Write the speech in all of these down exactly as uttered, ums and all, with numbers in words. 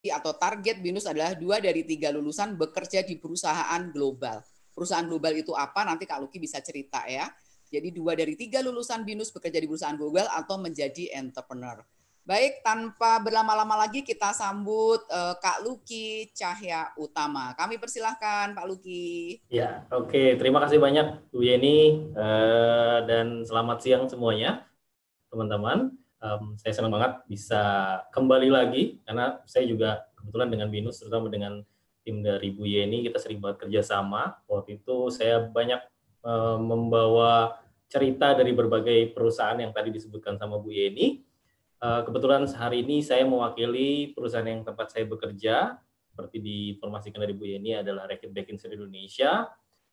atau target BINUS adalah dua dari tiga lulusan bekerja di perusahaan global. Perusahaan global itu apa? Nanti Kak Luki bisa cerita ya. Jadi dua dari tiga lulusan BINUS bekerja di perusahaan global atau menjadi entrepreneur. Baik, tanpa berlama-lama lagi kita sambut uh, Kak Luki Cahya Utama. Kami persilahkan Pak Luki. Ya, oke. Okay. Terima kasih banyak Bu Yeni uh, dan selamat siang semuanya, teman-teman. Um, saya senang banget bisa kembali lagi karena saya juga kebetulan dengan BINUS, terutama dengan tim dari Bu Yeni, kita sering banget kerjasama. Waktu itu saya banyak uh, membawa cerita dari berbagai perusahaan yang tadi disebutkan sama Bu Yeni. Uh, kebetulan hari ini saya mewakili perusahaan yang tempat saya bekerja, seperti diinformasikan dari Bu Yeni adalah Reckitt Beckinsale Indonesia.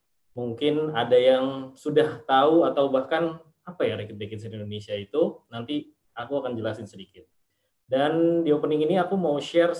Mungkin ada yang sudah tahu atau bahkan apa ya Reckitt Beckinsale Indonesia itu, nanti aku akan jelasin sedikit. Dan di opening ini aku mau share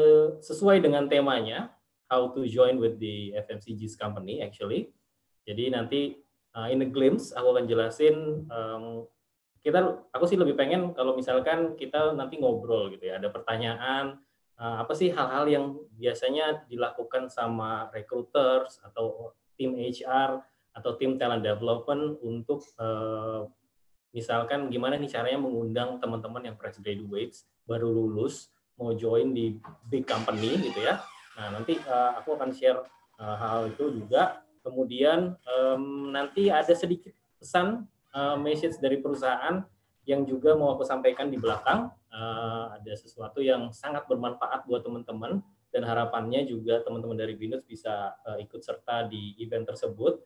sesuai dengan temanya, how to join with the F M C G's company actually. Jadi nanti uh, in a glimpse aku akan jelasin, um, kita, aku sih lebih pengen kalau misalkan kita nanti ngobrol gitu ya, ada pertanyaan, uh, apa sih hal-hal yang biasanya dilakukan sama recruiters atau tim H R atau tim talent development untuk uh, misalkan gimana nih caranya mengundang teman-teman yang fresh graduates baru lulus mau join di big company gitu ya. Nah nanti uh, aku akan share uh, hal itu juga. Kemudian um, nanti ada sedikit pesan uh, message dari perusahaan yang juga mau aku sampaikan di belakang. Uh, ada sesuatu yang sangat bermanfaat buat teman-teman dan harapannya juga teman-teman dari BINUS bisa uh, ikut serta di event tersebut.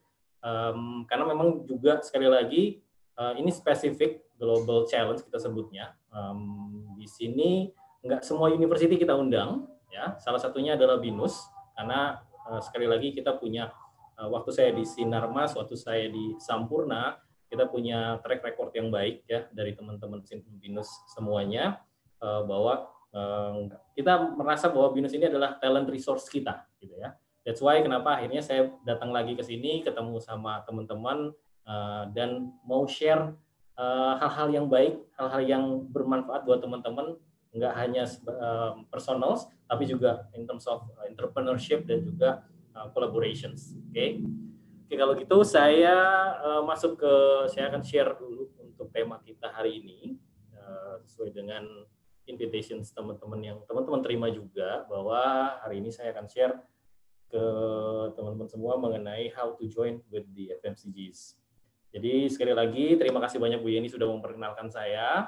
Um, karena memang juga sekali lagi Uh, ini spesifik global challenge kita sebutnya. Um, di sini nggak semua university kita undang, ya. Salah satunya adalah BINUS, karena uh, sekali lagi kita punya uh, waktu saya di Sinarmas, waktu saya di Sampurna, kita punya track record yang baik ya dari teman-teman BINUS semuanya, uh, bahwa uh, kita merasa bahwa BINUS ini adalah talent resource kita, gitu ya. That's why kenapa akhirnya saya datang lagi ke sini, ketemu sama teman-teman. Uh, dan mau share uh, hal-hal yang baik, hal-hal yang bermanfaat buat teman-teman, nggak hanya uh, personal, tapi juga in terms of entrepreneurship dan juga uh, collaborations. Oke, okay? Oke, kalau gitu saya uh, masuk ke, saya akan share dulu untuk tema kita hari ini uh, sesuai dengan invitations teman-teman yang teman-teman terima juga, bahwa hari ini saya akan share ke teman-teman semua mengenai how to join with the F M C Gs. Jadi sekali lagi terima kasih banyak Bu Yeni sudah memperkenalkan saya.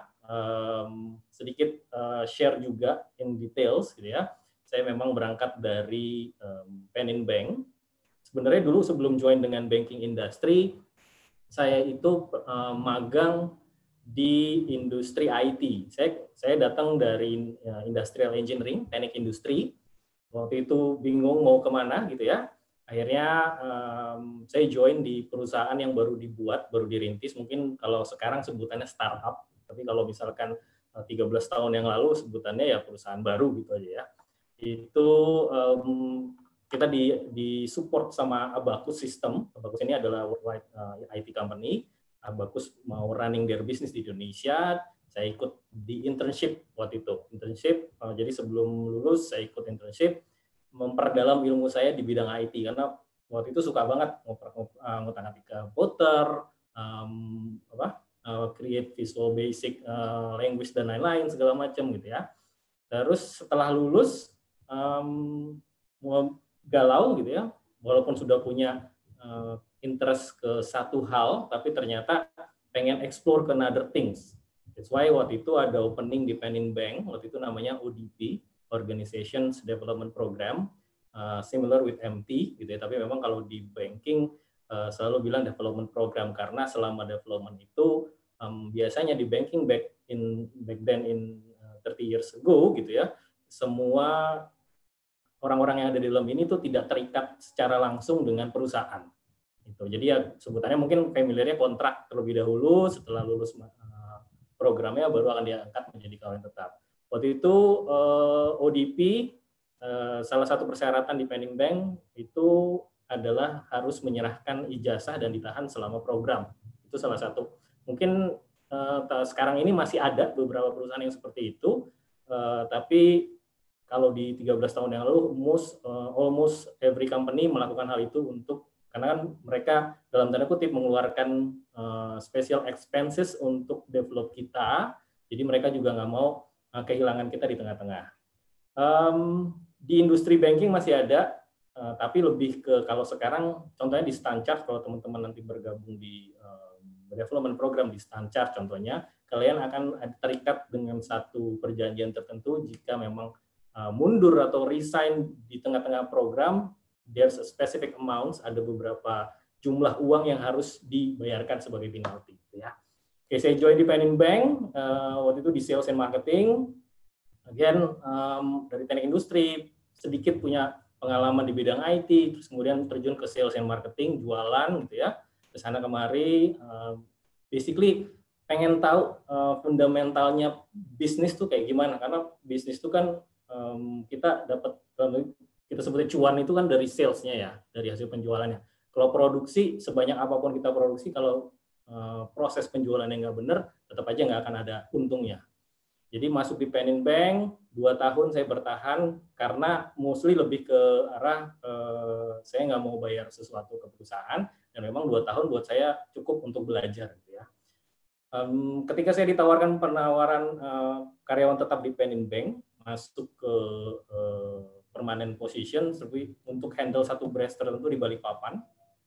Um, sedikit uh, share juga in details gitu ya. Saya memang berangkat dari um, Penin Bank. Sebenarnya dulu sebelum join dengan banking industry, saya itu uh, magang di industri I T. Saya saya datang dari uh, industrial engineering, teknik industri. Waktu itu bingung mau kemana gitu ya. Akhirnya um, saya join di perusahaan yang baru dibuat, baru dirintis. Mungkin kalau sekarang sebutannya startup, tapi kalau misalkan uh, tiga belas tahun yang lalu sebutannya ya perusahaan baru gitu aja ya. Itu um, kita di, di support sama Abacus System. Abacus ini adalah worldwide uh, I T company. Abacus mau running their business di Indonesia. Saya ikut di internship waktu itu. Internship, uh, jadi sebelum lulus saya ikut internship, memperdalam ilmu saya di bidang I T karena waktu itu suka banget ngotak-ngatik komputer, um, apa, uh, create visual basic uh, language dan lain-lain segala macam gitu ya. Terus setelah lulus um, galau gitu ya, walaupun sudah punya uh, interest ke satu hal, tapi ternyata pengen explore ke other things. That's why waktu itu ada opening di Penin Bank, waktu itu namanya O D P, Organizations Development Program, uh, similar with M T gitu ya, tapi memang kalau di banking uh, selalu bilang development program karena selama development itu um, biasanya di banking back in back then in uh, thirty years ago gitu ya, semua orang-orang yang ada di dalam ini tuh tidak terikat secara langsung dengan perusahaan. Gitu. Jadi ya sebutannya mungkin familiarnya kontrak terlebih dahulu, setelah lulus uh, programnya baru akan diangkat menjadi kawan tetap. Waktu itu uh, O D P, uh, salah satu persyaratan di Penin Bank itu adalah harus menyerahkan ijazah dan ditahan selama program. Itu salah satu. Mungkin uh, sekarang ini masih ada beberapa perusahaan yang seperti itu, uh, tapi kalau di tiga belas tahun yang lalu almost uh, almost every company melakukan hal itu untuk karena kan mereka dalam tanda kutip mengeluarkan uh, special expenses untuk develop kita, jadi mereka juga nggak mau uh, kehilangan kita di tengah-tengah. Um, di industri banking masih ada, uh, tapi lebih ke kalau sekarang contohnya di Stanchart, kalau teman-teman nanti bergabung di uh, development program di Stanchart contohnya, kalian akan terikat dengan satu perjanjian tertentu jika memang uh, mundur atau resign di tengah-tengah program, there's a specific amounts, ada beberapa jumlah uang yang harus dibayarkan sebagai penalti. Ya. Oke, saya join di Panin Bank, uh, waktu itu di sales and marketing. Again, um, dari teknik industri, sedikit punya pengalaman di bidang I T, terus kemudian terjun ke sales and marketing, jualan gitu ya, ke sana kemari, uh, basically pengen tahu uh, fundamentalnya bisnis tuh kayak gimana, karena bisnis tuh kan um, kita dapat, kita sebutnya cuan itu kan dari salesnya ya, dari hasil penjualannya. Kalau produksi, sebanyak apapun kita produksi, kalau uh, proses penjualannya nggak benar, tetap aja nggak akan ada untungnya. Jadi masuk di Panin Bank, dua tahun saya bertahan karena mostly lebih ke arah eh, saya nggak mau bayar sesuatu ke perusahaan, dan memang dua tahun buat saya cukup untuk belajar. Gitu ya. Um, ketika saya ditawarkan penawaran eh, karyawan tetap di Panin Bank, masuk ke eh, permanent position untuk handle satu branch tertentu di Balikpapan,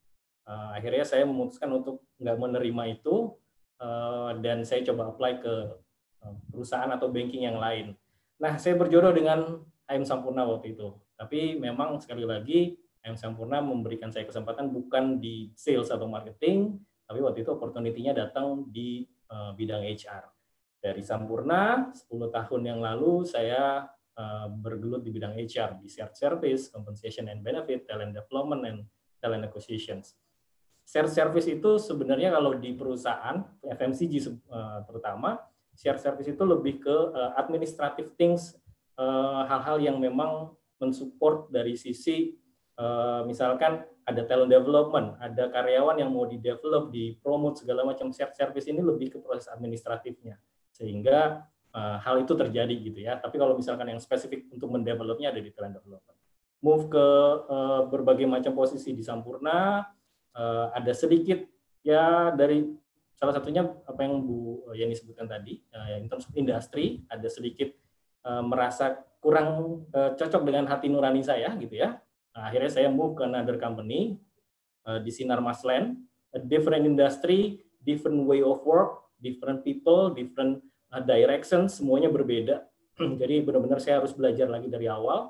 eh, akhirnya saya memutuskan untuk nggak menerima itu, eh, dan saya coba apply ke perusahaan atau banking yang lain. Nah, saya berjodoh dengan A M Sampurna waktu itu. Tapi memang sekali lagi A M Sampurna memberikan saya kesempatan bukan di sales atau marketing, tapi waktu itu opportunity-nya datang di uh, bidang H R. Dari Sampurna, sepuluh tahun yang lalu saya uh, bergelut di bidang H R, di shared service, compensation and benefit, talent development, and talent acquisitions. Shared service itu sebenarnya kalau di perusahaan, F M C G uh, terutama, share service itu lebih ke uh, administrative things, uh, hal-hal yang memang mensupport dari sisi uh, misalkan ada talent development, ada karyawan yang mau di-develop, di-promote segala macam. Share service ini lebih ke proses administratifnya, sehingga uh, hal itu terjadi gitu ya. Tapi kalau misalkan yang spesifik untuk mendevelopnya ada di talent development. Move ke uh, berbagai macam posisi di Sampurna, uh, ada sedikit ya dari salah satunya apa yang Bu Yani sebutkan tadi, uh, in terms of industry, ada sedikit uh, merasa kurang uh, cocok dengan hati nurani saya gitu ya. Nah, akhirnya saya move ke another company uh, di Sinar Maslen, a different industry, different way of work, different people, different uh, direction, semuanya berbeda. Jadi benar-benar saya harus belajar lagi dari awal.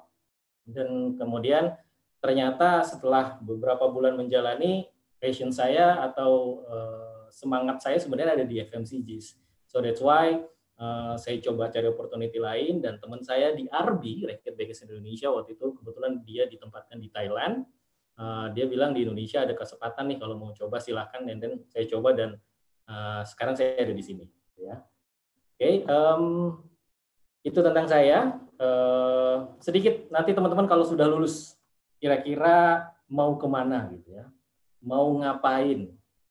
Dan kemudian ternyata setelah beberapa bulan menjalani, passion saya atau uh, semangat saya sebenarnya ada di F M C Gs. So that's why uh, saya coba cari opportunity lain, dan teman saya di R B, Rakyat Bankers Indonesia, waktu itu kebetulan dia ditempatkan di Thailand. Uh, dia bilang di Indonesia ada kesempatan nih, kalau mau coba silahkan, dan then saya coba, dan uh, sekarang saya ada di sini. Ya. Oke, okay, um, itu tentang saya. Uh, sedikit nanti teman-teman kalau sudah lulus, kira-kira mau kemana gitu ya, mau ngapain.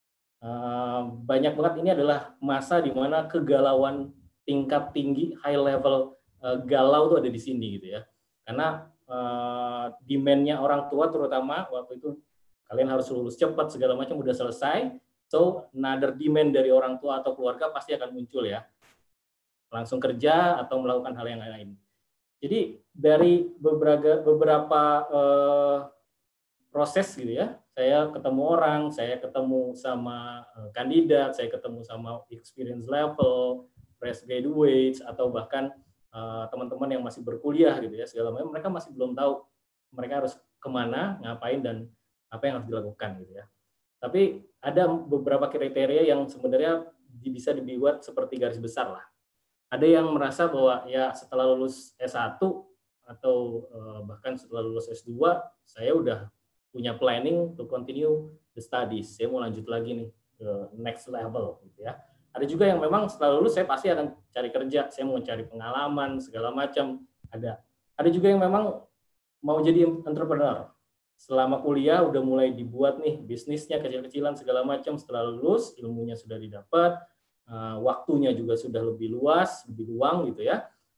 Uh, banyak banget, ini adalah masa di mana kegalauan tingkat tinggi, high level uh, galau tuh ada di sini gitu ya. Karena uh, demand-nya orang tua terutama waktu itu, kalian harus lulus cepat segala macam udah selesai. So another demand dari orang tua atau keluarga pasti akan muncul ya. Langsung kerja atau melakukan hal yang lain. Jadi dari beberapa beberapa uh, proses gitu ya, saya ketemu orang, saya ketemu sama kandidat, saya ketemu sama experience level, fresh graduates, atau bahkan uh, teman-teman yang masih berkuliah gitu ya, segala macam, mereka masih belum tahu mereka harus kemana, ngapain, dan apa yang harus dilakukan gitu ya. Tapi ada beberapa kriteria yang sebenarnya bisa dibuat seperti garis besar lah. Ada yang merasa bahwa ya setelah lulus S satu atau uh, bahkan setelah lulus S dua, saya udah punya planning to continue the studies. Saya mau lanjut lagi nih ke next level gitu ya. Ada juga yang memang setelah lulus saya pasti akan cari kerja, saya mau cari pengalaman segala macam. Ada. Ada juga yang memang mau jadi entrepreneur. Selama kuliah udah mulai dibuat nih bisnisnya kecil-kecilan segala macam, setelah lulus ilmunya sudah didapat, waktunya juga sudah lebih luas, lebih luang gitu ya.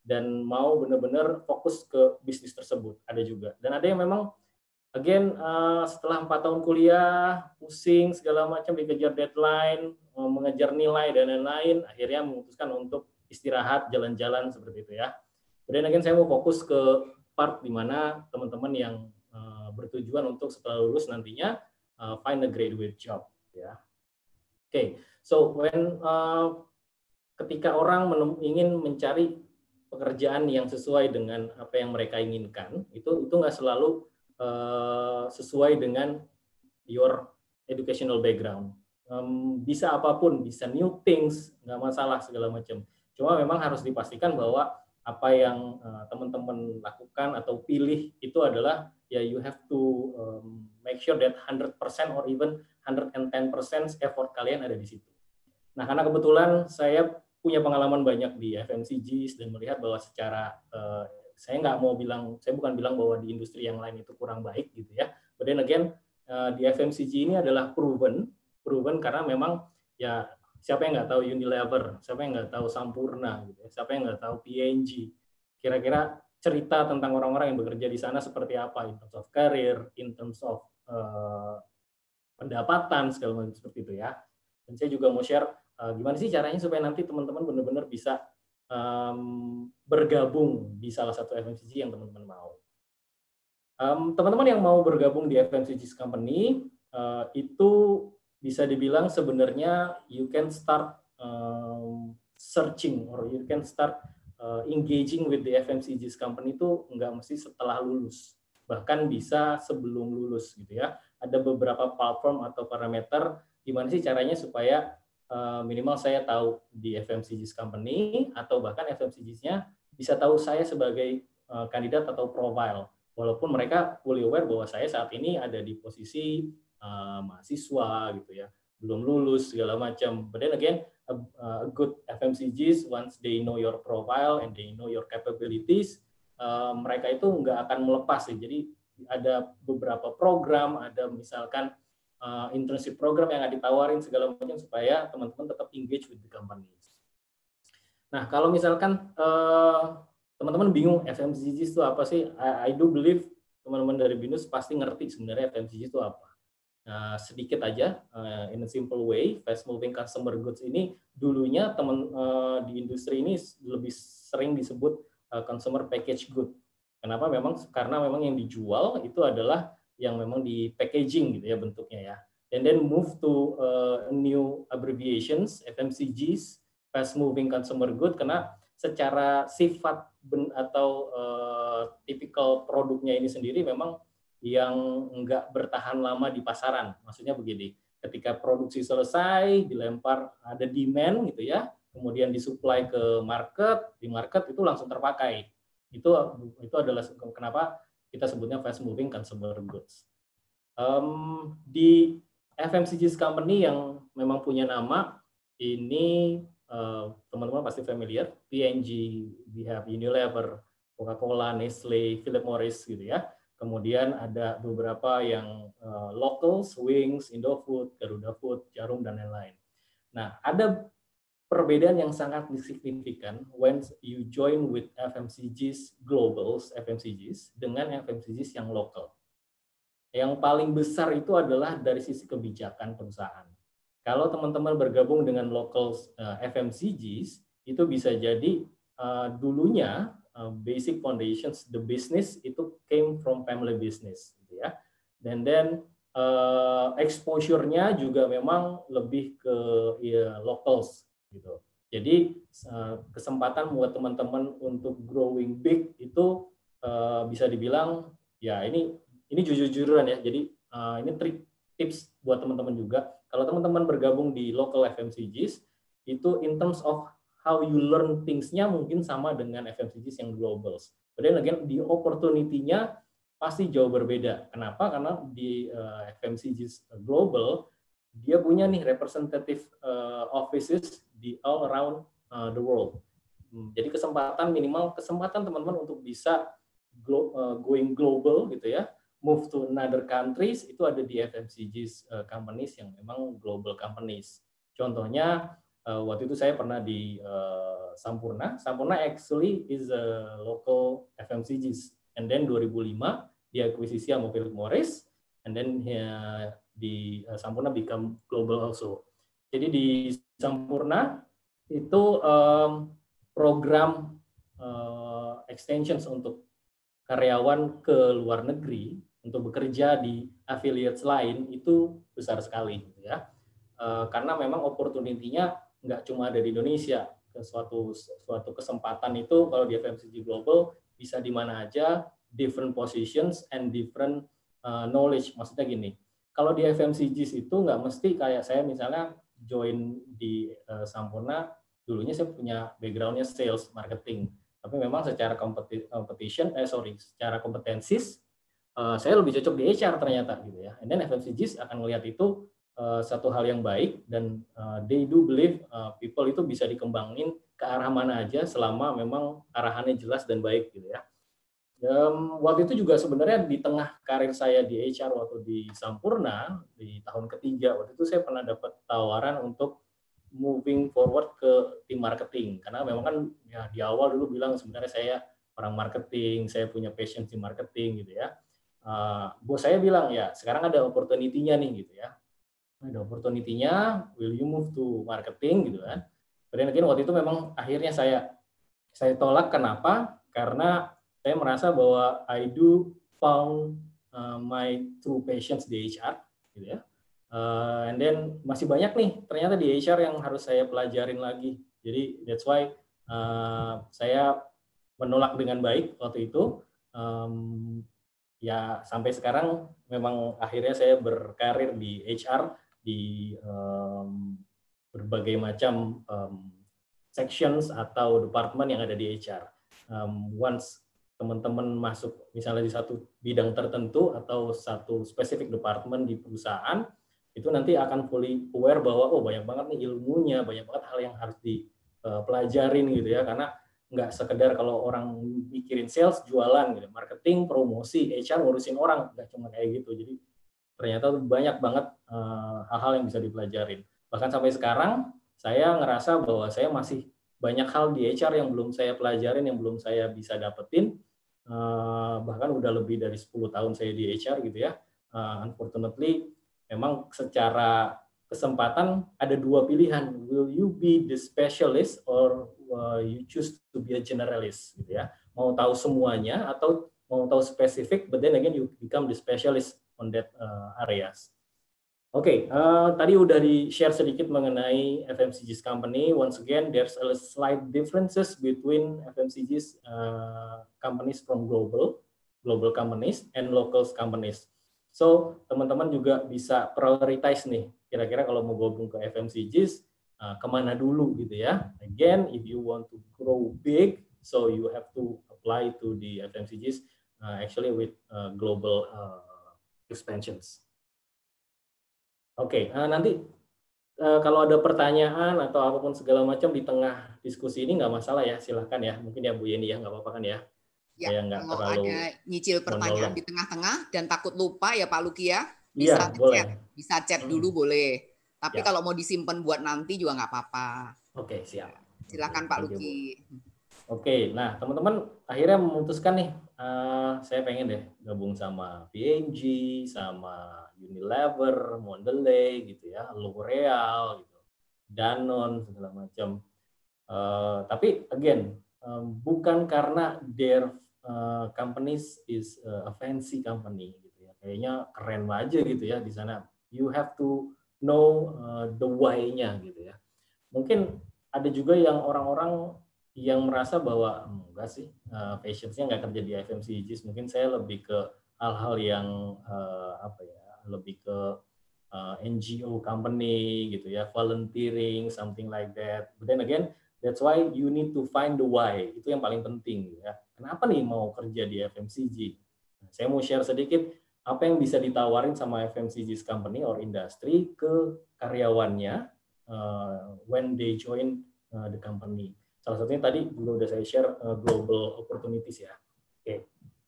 dan mau benar-benar fokus ke bisnis tersebut, ada juga. Dan ada yang memang again uh, setelah empat tahun kuliah pusing segala macam, dikejar deadline, mengejar nilai dan lain-lain, akhirnya memutuskan untuk istirahat, jalan-jalan seperti itu ya. Kemudian again saya mau fokus ke part di mana teman-teman yang uh, bertujuan untuk setelah lulus nantinya uh, find a graduate job ya. Oke, okay. So when uh, ketika orang menem, ingin mencari pekerjaan yang sesuai dengan apa yang mereka inginkan, itu itu nggak selalu uh, sesuai dengan your educational background. Um, bisa apapun, bisa new things, nggak masalah segala macam. Cuma memang harus dipastikan bahwa apa yang uh, teman-teman lakukan atau pilih itu adalah ya you have to um, make sure that one hundred percent or even one hundred ten percent effort kalian ada di situ. Nah, karena kebetulan saya punya pengalaman banyak di F M C Gs dan melihat bahwa secara uh, saya nggak mau bilang, saya bukan bilang bahwa di industri yang lain itu kurang baik gitu ya. But then again, uh, di F M C G ini adalah proven, proven karena memang ya siapa yang nggak tahu Unilever, siapa yang nggak tahu Sampurna, gitu ya, siapa yang nggak tahu P and G. Kira-kira cerita tentang orang-orang yang bekerja di sana seperti apa in terms of career, in terms of uh, pendapatan segala macam seperti itu ya. Dan saya juga mau share uh, gimana sih caranya supaya nanti teman-teman benar-benar bisa um, bergabung di salah satu F M C G yang teman-teman mau. Um, teman-teman yang mau bergabung di F M C G company uh, itu bisa dibilang sebenarnya you can start um, searching or you can start uh, engaging with the F M C G company itu nggak mesti setelah lulus, bahkan bisa sebelum lulus gitu ya. Ada beberapa platform atau parameter gimana sih caranya supaya uh, minimal saya tahu di F M C G company atau bahkan F M C G-nya bisa tahu saya sebagai uh, kandidat atau profile, walaupun mereka fully aware bahwa saya saat ini ada di posisi uh, mahasiswa gitu ya, belum lulus segala macam. But then again, a, a good F M C Gs once they know your profile and they know your capabilities, uh, mereka itu nggak akan melepas ya. Jadi ada beberapa program, ada misalkan Uh, internship program yang ditawarin segala macam supaya teman-teman tetap engage with the company. Nah, kalau misalkan uh, teman-teman bingung F M C G itu apa sih? I, I do believe teman-teman dari BINUS pasti ngerti sebenarnya F M C G itu apa. Nah, sedikit aja, uh, in a simple way, fast moving consumer goods ini dulunya teman uh, di industri ini lebih sering disebut uh, consumer package good. Kenapa? Memang karena memang yang dijual itu adalah yang memang di packaging gitu ya bentuknya ya. And then move to uh, new abbreviations, F M C Gs, fast moving consumer good, karena secara sifat ben, atau uh, tipikal produknya ini sendiri memang yang enggak bertahan lama di pasaran. Maksudnya begini, ketika produksi selesai, dilempar ada demand gitu ya, kemudian disuplai ke market, di market itu langsung terpakai. Itu itu adalah kenapa kita sebutnya fast moving consumer goods. Um, di F M C G company yang memang punya nama ini uh, teman-teman pasti familiar, P and G, we have Unilever, Coca-Cola, Nestle, Philip Morris gitu ya. Kemudian ada beberapa yang uh, locals, Wings, Indofood, Garuda Food, Jarum dan lain-lain. Nah, ada perbedaan yang sangat signifikan when you join with F M C Gs globals, F M C Gs dengan F M C Gs yang lokal. Yang paling besar itu adalah dari sisi kebijakan perusahaan. Kalau teman-teman bergabung dengan local uh, F M C Gs, itu bisa jadi uh, dulunya uh, basic foundations the business itu came from family business, gitu ya. Dan then uh, exposure-nya juga memang lebih ke ya, locals, gitu. Jadi uh, kesempatan buat teman-teman untuk growing big itu uh, bisa dibilang ya ini ini jujur-jujuran ya. Jadi uh, ini trik tips buat teman-teman juga. Kalau teman-teman bergabung di local F M C Gs, itu in terms of how you learn things-nya mungkin sama dengan F M C Gs yang globals. But then again, di opportunity-nya pasti jauh berbeda. Kenapa? Karena di uh, F M C Gs global, dia punya nih representative uh, offices di all around uh, the world. Hmm, jadi kesempatan minimal, kesempatan teman-teman untuk bisa glo uh, going global gitu ya, move to another countries itu ada di F M C Gs uh, companies yang memang global companies. Contohnya uh, waktu itu saya pernah di uh, Sampurna. Sampurna actually is a local F M C Gs. And then dua ribu lima diakuisisi sama Philip Morris, and then uh, di uh, Sampurna become global also. Jadi di Sampurna itu um, program uh, extensions untuk karyawan ke luar negeri untuk bekerja di affiliates lain itu besar sekali, gitu ya. Uh, karena memang opportunity-nya nggak cuma ada di Indonesia. Suatu suatu kesempatan itu kalau di F M C G Global bisa di mana aja, different positions and different uh, knowledge. Maksudnya gini, kalau di F M C Gs itu nggak mesti kayak saya misalnya join di uh, Sampurna, dulunya saya punya background-nya sales, marketing. Tapi memang secara competition, eh sorry, secara kompetensis, uh, saya lebih cocok di H R ternyata, gitu ya. And then F M C Gs akan melihat itu uh, satu hal yang baik, dan uh, they do believe uh, people itu bisa dikembangin ke arah mana aja selama memang arahannya jelas dan baik, gitu ya. Um, waktu itu juga sebenarnya di tengah karir saya di H R waktu di Sampurna di tahun ketiga, waktu itu saya pernah dapat tawaran untuk moving forward ke tim marketing, karena memang kan ya di awal dulu bilang sebenarnya saya orang marketing, saya punya passion di marketing, gitu ya. Uh, bos saya bilang ya sekarang ada opportunity-nya nih, gitu ya. Ada opportunity-nya, will you move to marketing, gitu kan. Kemudian waktu itu memang akhirnya saya saya tolak. Kenapa? Karena saya merasa bahwa I do found uh, my true passions di H R, gitu ya. Uh, and then masih banyak nih ternyata di H R yang harus saya pelajarin lagi. Jadi that's why uh, saya menolak dengan baik waktu itu. Um, ya sampai sekarang memang akhirnya saya berkarir di H R di um, berbagai macam um, sections atau department yang ada di H R. Um, once teman-teman masuk misalnya di satu bidang tertentu atau satu spesifik department di perusahaan, itu nanti akan fully aware bahwa oh banyak banget nih ilmunya, banyak banget hal yang harus dipelajarin, gitu ya. Karena nggak sekedar kalau orang mikirin sales, jualan, gitu, marketing, promosi, H R ngurusin orang, nggak cuma kayak gitu. Jadi ternyata banyak banget uh, hal-hal yang bisa dipelajarin. Bahkan sampai sekarang saya ngerasa bahwa saya masih banyak hal di H R yang belum saya pelajarin, yang belum saya bisa dapetin. Uh, bahkan udah lebih dari sepuluh tahun saya di H R, gitu ya. Uh, unfortunately, memang secara kesempatan ada dua pilihan. Will you be the specialist or uh, you choose to be a generalist, gitu ya. Mau tahu semuanya atau mau tahu spesifik, but then again you become the specialist on that uh, areas. Oke, okay, uh, tadi udah di-share sedikit mengenai F M C Gs company. Once again, there's a slight differences between F M C Gs uh, companies from global, global companies and local companies. So, teman-teman juga bisa prioritize nih, kira-kira kalau mau gabung ke F M C Gs, uh, kemana dulu, gitu ya. Again, if you want to grow big, so you have to apply to the F M C Gs uh, actually with uh, global uh, expansions. Oke, okay, uh, nanti uh, kalau ada pertanyaan atau apapun segala macam di tengah diskusi ini nggak masalah ya, silahkan ya. Mungkin ya Bu Yeni ya, nggak apa-apa kan ya? Ya, nggak kalau terlalu ada nyicil pertanyaan monolog di tengah-tengah dan takut lupa ya Pak Luki ya, iya, bisa boleh. chat, bisa chat Hmm. dulu boleh. Tapi Ya. kalau mau disimpan buat nanti juga nggak apa-apa. Oke, siap. Silakan Oke, Pak thank you, Luki. Bu. Oke, nah teman-teman akhirnya memutuskan nih, uh, saya pengen deh gabung sama P and G, sama Unilever, Mondelez, gitu ya, L'Oreal, gitu, Danone, segala macam. Uh, tapi again, um, bukan karena their uh, companies is a fancy company, gitu ya, kayaknya keren aja gitu ya di sana. You have to know uh, the why-nya, gitu ya. Mungkin ada juga yang orang-orang yang merasa bahwa enggak sih, uh, passion-nya nggak kerja di F M C Gs, mungkin saya lebih ke hal-hal yang uh, apa ya, lebih ke uh, N G O company, gitu ya, volunteering, something like that. But then again, that's why you need to find the why. Itu yang paling penting, gitu ya. Kenapa nih mau kerja di F M C G? Nah, saya mau share sedikit apa yang bisa ditawarin sama F M C Gs company or industry ke karyawannya uh, when they join uh, the company. Salah satunya tadi juga udah saya share uh, global opportunities ya. Oke. Okay.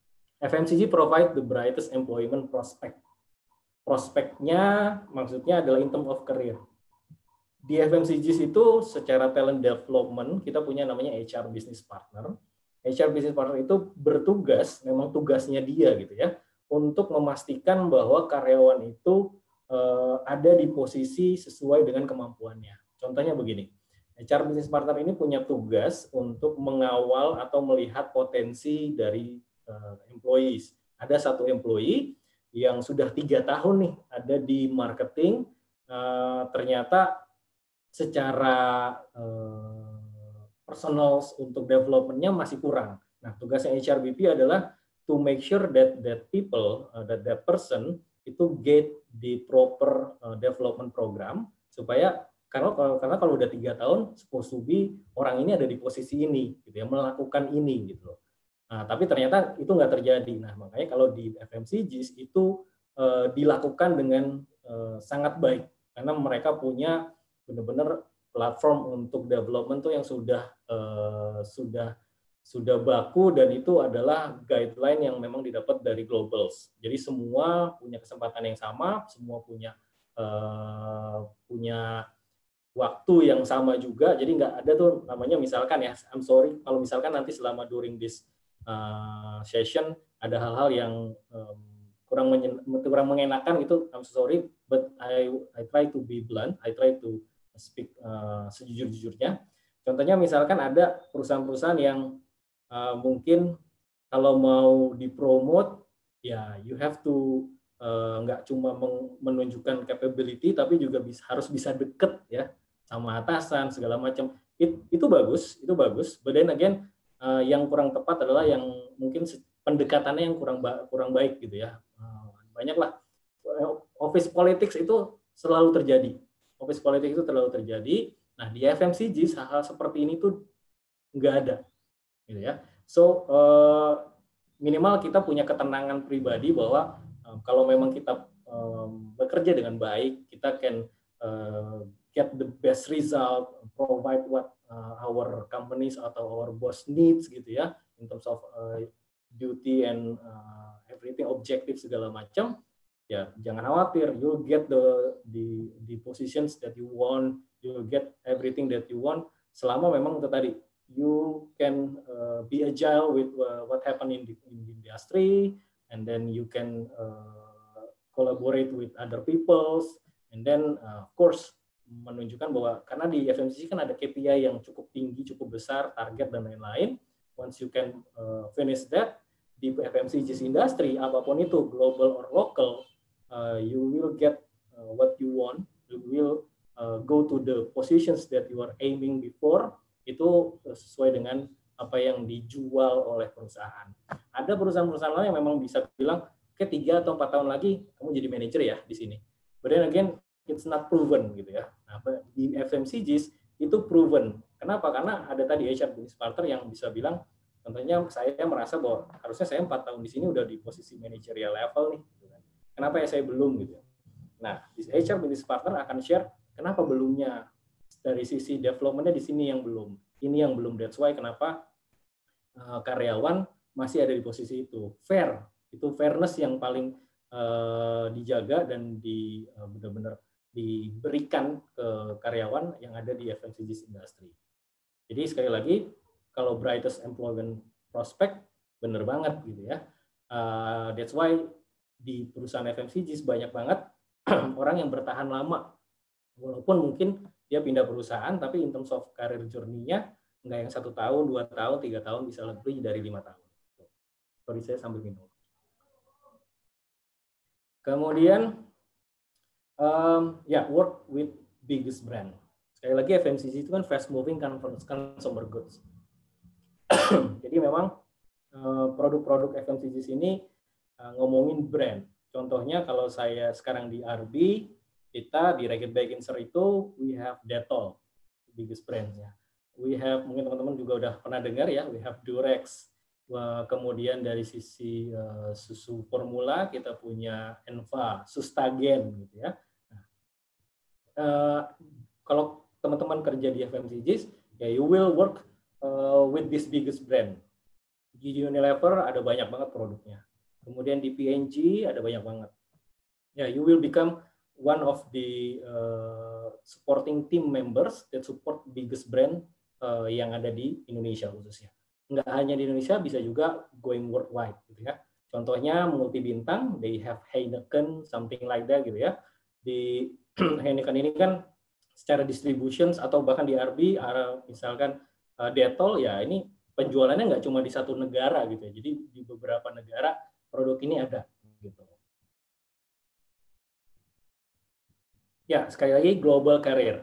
F M C G provide the brightest employment prospect. Prospeknya maksudnya adalah in term of career. di F M C Gs itu secara talent development kita punya namanya H R business partner. H R business partner itu bertugas, memang tugasnya dia gitu ya, untuk memastikan bahwa karyawan itu uh, ada di posisi sesuai dengan kemampuannya. Contohnya begini, H R business partner ini punya tugas untuk mengawal atau melihat potensi dari uh, employees. Ada satu employee yang sudah tiga tahun nih ada di marketing, uh, ternyata secara uh, personal untuk development-nya masih kurang. Nah, tugasnya H R B P adalah to make sure that that people, uh, that that person itu get the proper uh, development program supaya karena karena kalau udah tiga tahun supposed to be orang ini ada di posisi ini, gitu ya, melakukan ini gitu loh. Nah, tapi ternyata itu nggak terjadi. Nah, makanya kalau di F M C Gs itu uh, dilakukan dengan uh, sangat baik karena mereka punya benar-benar platform untuk development tuh yang sudah uh, sudah sudah baku dan itu adalah guideline yang memang didapat dari globals. Jadi semua punya kesempatan yang sama, semua punya uh, punya waktu yang sama juga. Jadi nggak ada tuh namanya misalkan ya, I'm sorry kalau misalkan nanti selama during this uh, session ada hal-hal yang um, kurang menyen, kurang mengenakan itu, I'm sorry, but I I try to be blunt, I try to speak uh, sejujur-jujurnya. Contohnya misalkan ada perusahaan-perusahaan yang uh, mungkin kalau mau dipromot, ya you have to uh, nggak cuma menunjukkan capability, tapi juga bisa, harus bisa deket ya sama atasan segala macam. It, itu bagus, itu bagus. But then again, uh, yang kurang tepat adalah yang mungkin pendekatannya yang kurang ba kurang baik gitu ya. Uh, banyaklah office politics itu selalu terjadi. Office politik itu terlalu terjadi. Nah, di F M C G hal-hal seperti ini tuh nggak ada, gitu ya. So uh, minimal kita punya ketenangan pribadi bahwa um, kalau memang kita um, bekerja dengan baik, kita can uh, get the best result, provide what uh, our companies atau our boss needs, gitu ya, in terms of uh, duty and uh, everything, objective segala macam. Ya, jangan khawatir, you'll get the the the positions that you want, you'll get everything that you want selama memang itu tadi you can uh, be agile with uh, what happened in the, in the industry, and then you can uh, collaborate with other peoples, and then uh, of course menunjukkan bahwa karena di F M C G kan ada K P I yang cukup tinggi, cukup besar, target dan lain-lain. Once you can uh, finish that di F M C G industry apapun itu global or local, Uh, you will get uh, what you want, you will uh, go to the positions that you are aiming before, itu sesuai dengan apa yang dijual oleh perusahaan. Ada perusahaan-perusahaan lain yang memang bisa bilang, ke tiga atau empat tahun lagi, kamu jadi manajer ya di sini. But then again, it's not proven gitu ya. Nah, di F M C Gs itu proven. Kenapa? Karena ada tadi H R business partner yang bisa bilang, contohnya saya merasa bahwa harusnya saya empat tahun di sini udah di posisi managerial level nih. Kenapa ya saya belum gitu. Nah, H R business partner akan share kenapa belumnya dari sisi development-nya di sini yang belum. Ini yang belum. That's why kenapa uh, karyawan masih ada di posisi itu. Fair. Itu fairness yang paling uh, dijaga dan di uh, benar-benar diberikan ke karyawan yang ada di F M C G industry. Jadi sekali lagi kalau brightest employment prospect benar banget gitu ya. Uh, that's why di perusahaan F M C G banyak banget orang yang bertahan lama. Walaupun mungkin dia pindah perusahaan, tapi in terms of career journey-nya nggak yang satu tahun, dua tahun, tiga tahun, bisa lebih dari lima tahun. Sorry, saya sambil minum. Kemudian, um, ya, yeah, work with biggest brand. Sekali lagi F M C G itu kan fast moving consumer goods. Jadi memang produk-produk F M C G ini ngomongin brand. Contohnya kalau saya sekarang di R B, kita di Reckitt Benckiser itu we have Dettol, biggest brand-nya. We have, mungkin teman-teman juga udah pernah dengar ya, we have Durex. Kemudian dari sisi uh, susu formula kita punya Enva, Sustagen gitu ya. Nah, uh, kalau teman-teman kerja di F M C G, ya you will work uh, with this biggest brand. Di Unilever ada banyak banget produknya. Kemudian di P and G ada banyak banget. Ya, you will become one of the uh, uh, supporting team members that support biggest brand uh, yang ada di Indonesia khususnya. Nggak hanya di Indonesia, bisa juga going worldwide gitu ya. Contohnya multi bintang, they have Heineken, something like that gitu ya. Di Heineken ini kan secara distributions atau bahkan di R B, misalkan uh, Dettol, ya ini penjualannya nggak cuma di satu negara gitu ya. Jadi di beberapa negara produk ini ada gitu. Ya, sekali lagi global career.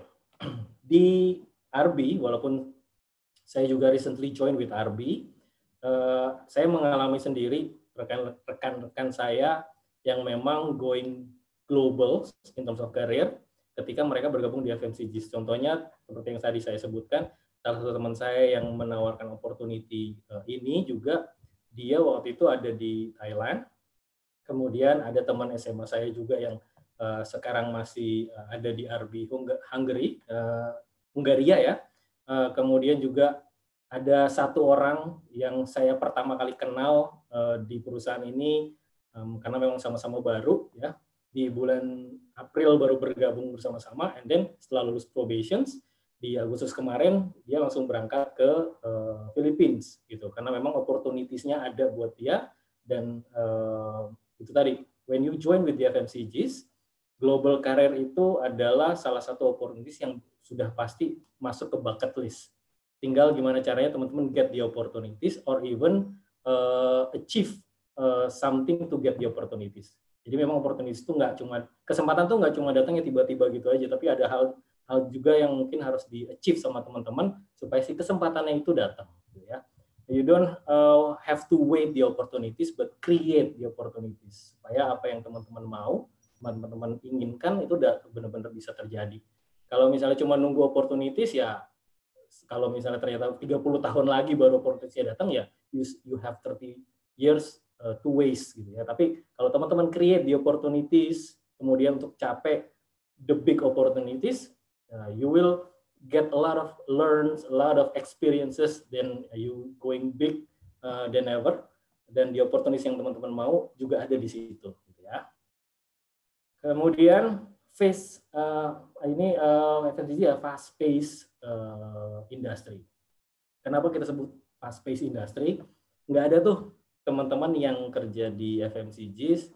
Di R B, walaupun saya juga recently join with R B, eh, saya mengalami sendiri rekan-rekan saya yang memang going global in terms of career ketika mereka bergabung di F M C G. Contohnya, seperti yang tadi saya sebutkan, salah satu teman saya yang menawarkan opportunity eh, ini juga, dia waktu itu ada di Thailand. Kemudian ada teman S M A saya juga yang Uh, sekarang masih uh, ada di R B Hungary, uh, Hungaria ya. Uh, kemudian juga ada satu orang yang saya pertama kali kenal uh, di perusahaan ini um, karena memang sama-sama baru ya. Di bulan April baru bergabung bersama-sama, and then setelah lulus probations di Agustus kemarin dia langsung berangkat ke uh, Philippines gitu. Karena memang opportunities-nya ada buat dia, dan uh, itu tadi when you join with the F M C Gs, global career itu adalah salah satu opportunities yang sudah pasti masuk ke bucket list. Tinggal gimana caranya teman-teman get the opportunities or even uh, achieve uh, something to get the opportunities. Jadi memang opportunities itu nggak cuma, kesempatan tuh nggak cuma datangnya tiba-tiba gitu aja, tapi ada hal hal juga yang mungkin harus di achieve sama teman-teman supaya si kesempatannya itu datang. Gitu ya. You don't uh, have to wait the opportunities, but create the opportunities supaya apa yang teman-teman mau, teman-teman inginkan itu udah benar-benar bisa terjadi. Kalau misalnya cuma nunggu opportunities, ya kalau misalnya ternyata tiga puluh tahun lagi baru opportunity datang, ya you, you have thirty years uh, to waste gitu ya. Tapi kalau teman-teman create the opportunities, kemudian untuk capai the big opportunities, uh, you will get a lot of learns, a lot of experiences, then you going big uh, than ever, dan the opportunities yang teman-teman mau juga ada di situ gitu ya. Kemudian face uh, ini uh, F M C G ya fast pace uh, industry. Kenapa kita sebut fast pace industry? Nggak ada tuh teman-teman yang kerja di F M C Gs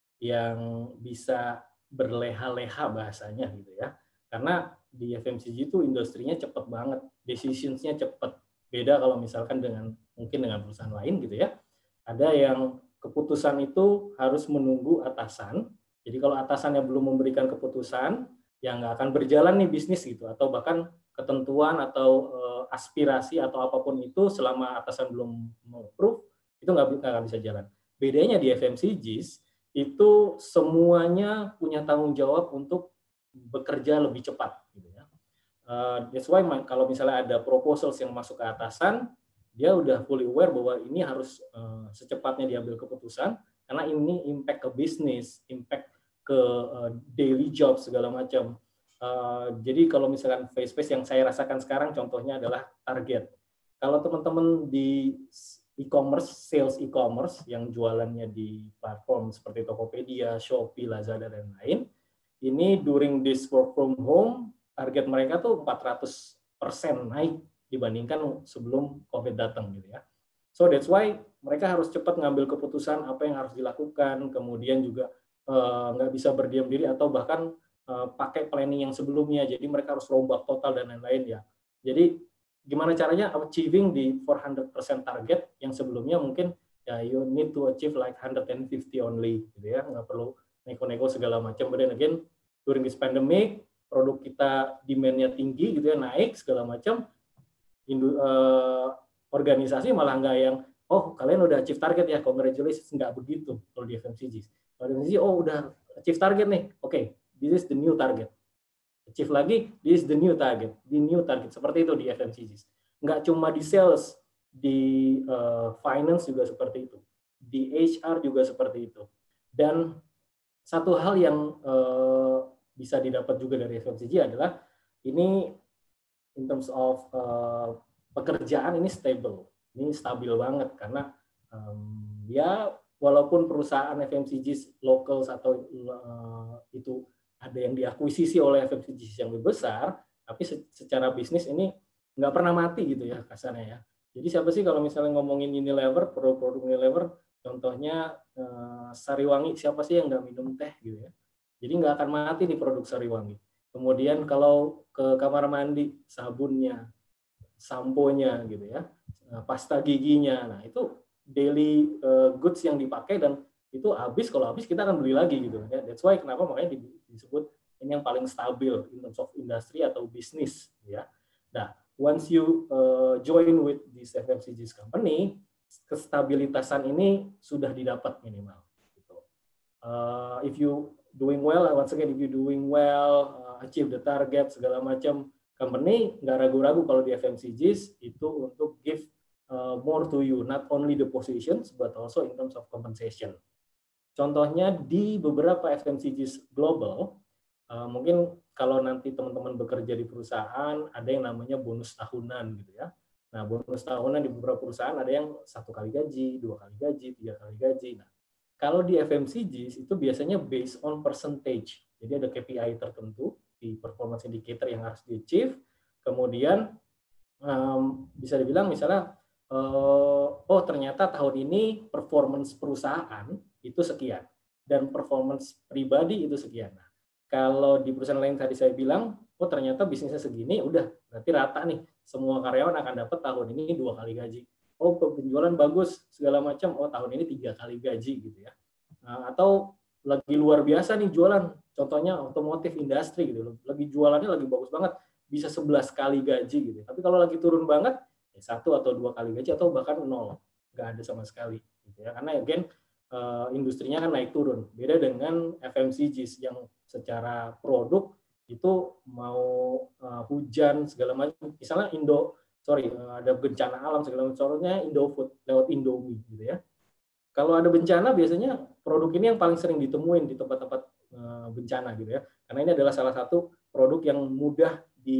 yang bisa berleha-leha bahasanya gitu ya. Karena di F M C G itu industrinya cepat banget, decisions-nya cepat. Beda kalau misalkan dengan mungkin dengan perusahaan lain gitu ya. Ada yang keputusan itu harus menunggu atasan. Jadi kalau atasannya belum memberikan keputusan, ya nggak akan berjalan nih bisnis gitu. Atau bahkan ketentuan atau uh, aspirasi atau apapun itu selama atasan belum approve, itu nggak akan bisa jalan. Bedanya di F M C Gs, itu semuanya punya tanggung jawab untuk bekerja lebih cepat. Gitu ya. Uh, that's why kalau misalnya ada proposals yang masuk ke atasan, dia udah fully aware bahwa ini harus uh, secepatnya diambil keputusan, karena ini impact ke bisnis, impact ke uh, daily job segala macam. Uh, jadi kalau misalkan face pace yang saya rasakan sekarang contohnya adalah target. Kalau teman-teman di e-commerce, sales e-commerce yang jualannya di platform seperti Tokopedia, Shopee, Lazada dan lain, ini during this work from home target mereka tuh empat ratus persen naik dibandingkan sebelum COVID datang gitu ya. So that's why mereka harus cepat ngambil keputusan apa yang harus dilakukan, kemudian juga nggak uh, bisa berdiam diri atau bahkan uh, pakai planning yang sebelumnya, jadi mereka harus rombak total dan lain-lain ya. Jadi gimana caranya achieving di four hundred percent target yang sebelumnya mungkin ya you need to achieve like one hundred fifty only gitu ya, nggak perlu nego-nego segala macam. But then again during this pandemic produk kita demand-nya tinggi gitu ya, naik segala macam, Indu, uh, organisasi malah nggak yang oh kalian udah achieve target ya, congratulations, nggak begitu kalau di F M C G. Kalau di F M C G, oh udah achieve target nih, oke, okay, this is the new target. Achieve lagi, this is the new target, the new target. Seperti itu di F M C G. Nggak cuma di sales, di uh, finance juga seperti itu. Di H R juga seperti itu. Dan satu hal yang uh, bisa didapat juga dari F M C G adalah ini in terms of uh, pekerjaan ini stable. Ini stabil banget karena um, ya walaupun perusahaan F M C G locals atau uh, itu ada yang diakuisisi oleh F M C G yang lebih besar, tapi secara bisnis ini nggak pernah mati gitu ya kasarnya ya. Jadi siapa sih kalau misalnya ngomongin Unilever, produk-produk Unilever, contohnya eh, Sariwangi, siapa sih yang nggak minum teh gitu ya. Jadi nggak akan mati nih produk Sariwangi. Kemudian kalau ke kamar mandi, sabunnya, samponya gitu ya, pasta giginya, nah itu daily uh, goods yang dipakai dan itu habis, kalau habis kita akan beli lagi gitu ya. That's why kenapa makanya disebut ini yang paling stabil in terms of industry atau bisnis ya. Nah, once you uh, join with this F M C G company, kestabilitasan ini sudah didapat minimal gitu. Uh, if you doing well, once again if you doing well, uh, achieve the target segala macam, company nggak ragu-ragu kalau di F M C Gs itu untuk give uh, more to you, not only the positions but also in terms of compensation. Contohnya di beberapa F M C Gs global, uh, mungkin kalau nanti teman-teman bekerja di perusahaan ada yang namanya bonus tahunan gitu ya. Nah, bonus tahunan di beberapa perusahaan ada yang satu kali gaji, dua kali gaji, tiga kali gaji. Nah, kalau di F M C Gs itu biasanya based on percentage. Jadi ada K P I tertentu di performance indicator yang harus di-achieve. Kemudian um, bisa dibilang misalnya, uh, oh ternyata tahun ini performance perusahaan itu sekian dan performance pribadi itu sekian. Nah, kalau di perusahaan lain tadi saya bilang, oh ternyata bisnisnya segini, udah berarti rata nih. Semua karyawan akan dapat tahun ini dua kali gaji. Oh penjualan bagus segala macam, oh tahun ini tiga kali gaji gitu ya. Nah, atau lagi luar biasa nih jualan, contohnya otomotif industri gitu, lagi jualannya lagi bagus banget, bisa sebelas kali gaji gitu. Tapi kalau lagi turun banget, ya satu atau dua kali gaji atau bahkan nol, nggak ada sama sekali gitu ya. Karena again uh, industrinya kan naik turun. Beda dengan F M C Gs yang secara produk itu mau uh, hujan segala macam, misalnya Indo, sorry uh, ada bencana alam segala macam, contohnya Indofood lewat Indomie gitu ya. Kalau ada bencana biasanya produk ini yang paling sering ditemuin di tempat-tempat uh, bencana gitu ya. Karena ini adalah salah satu produk yang mudah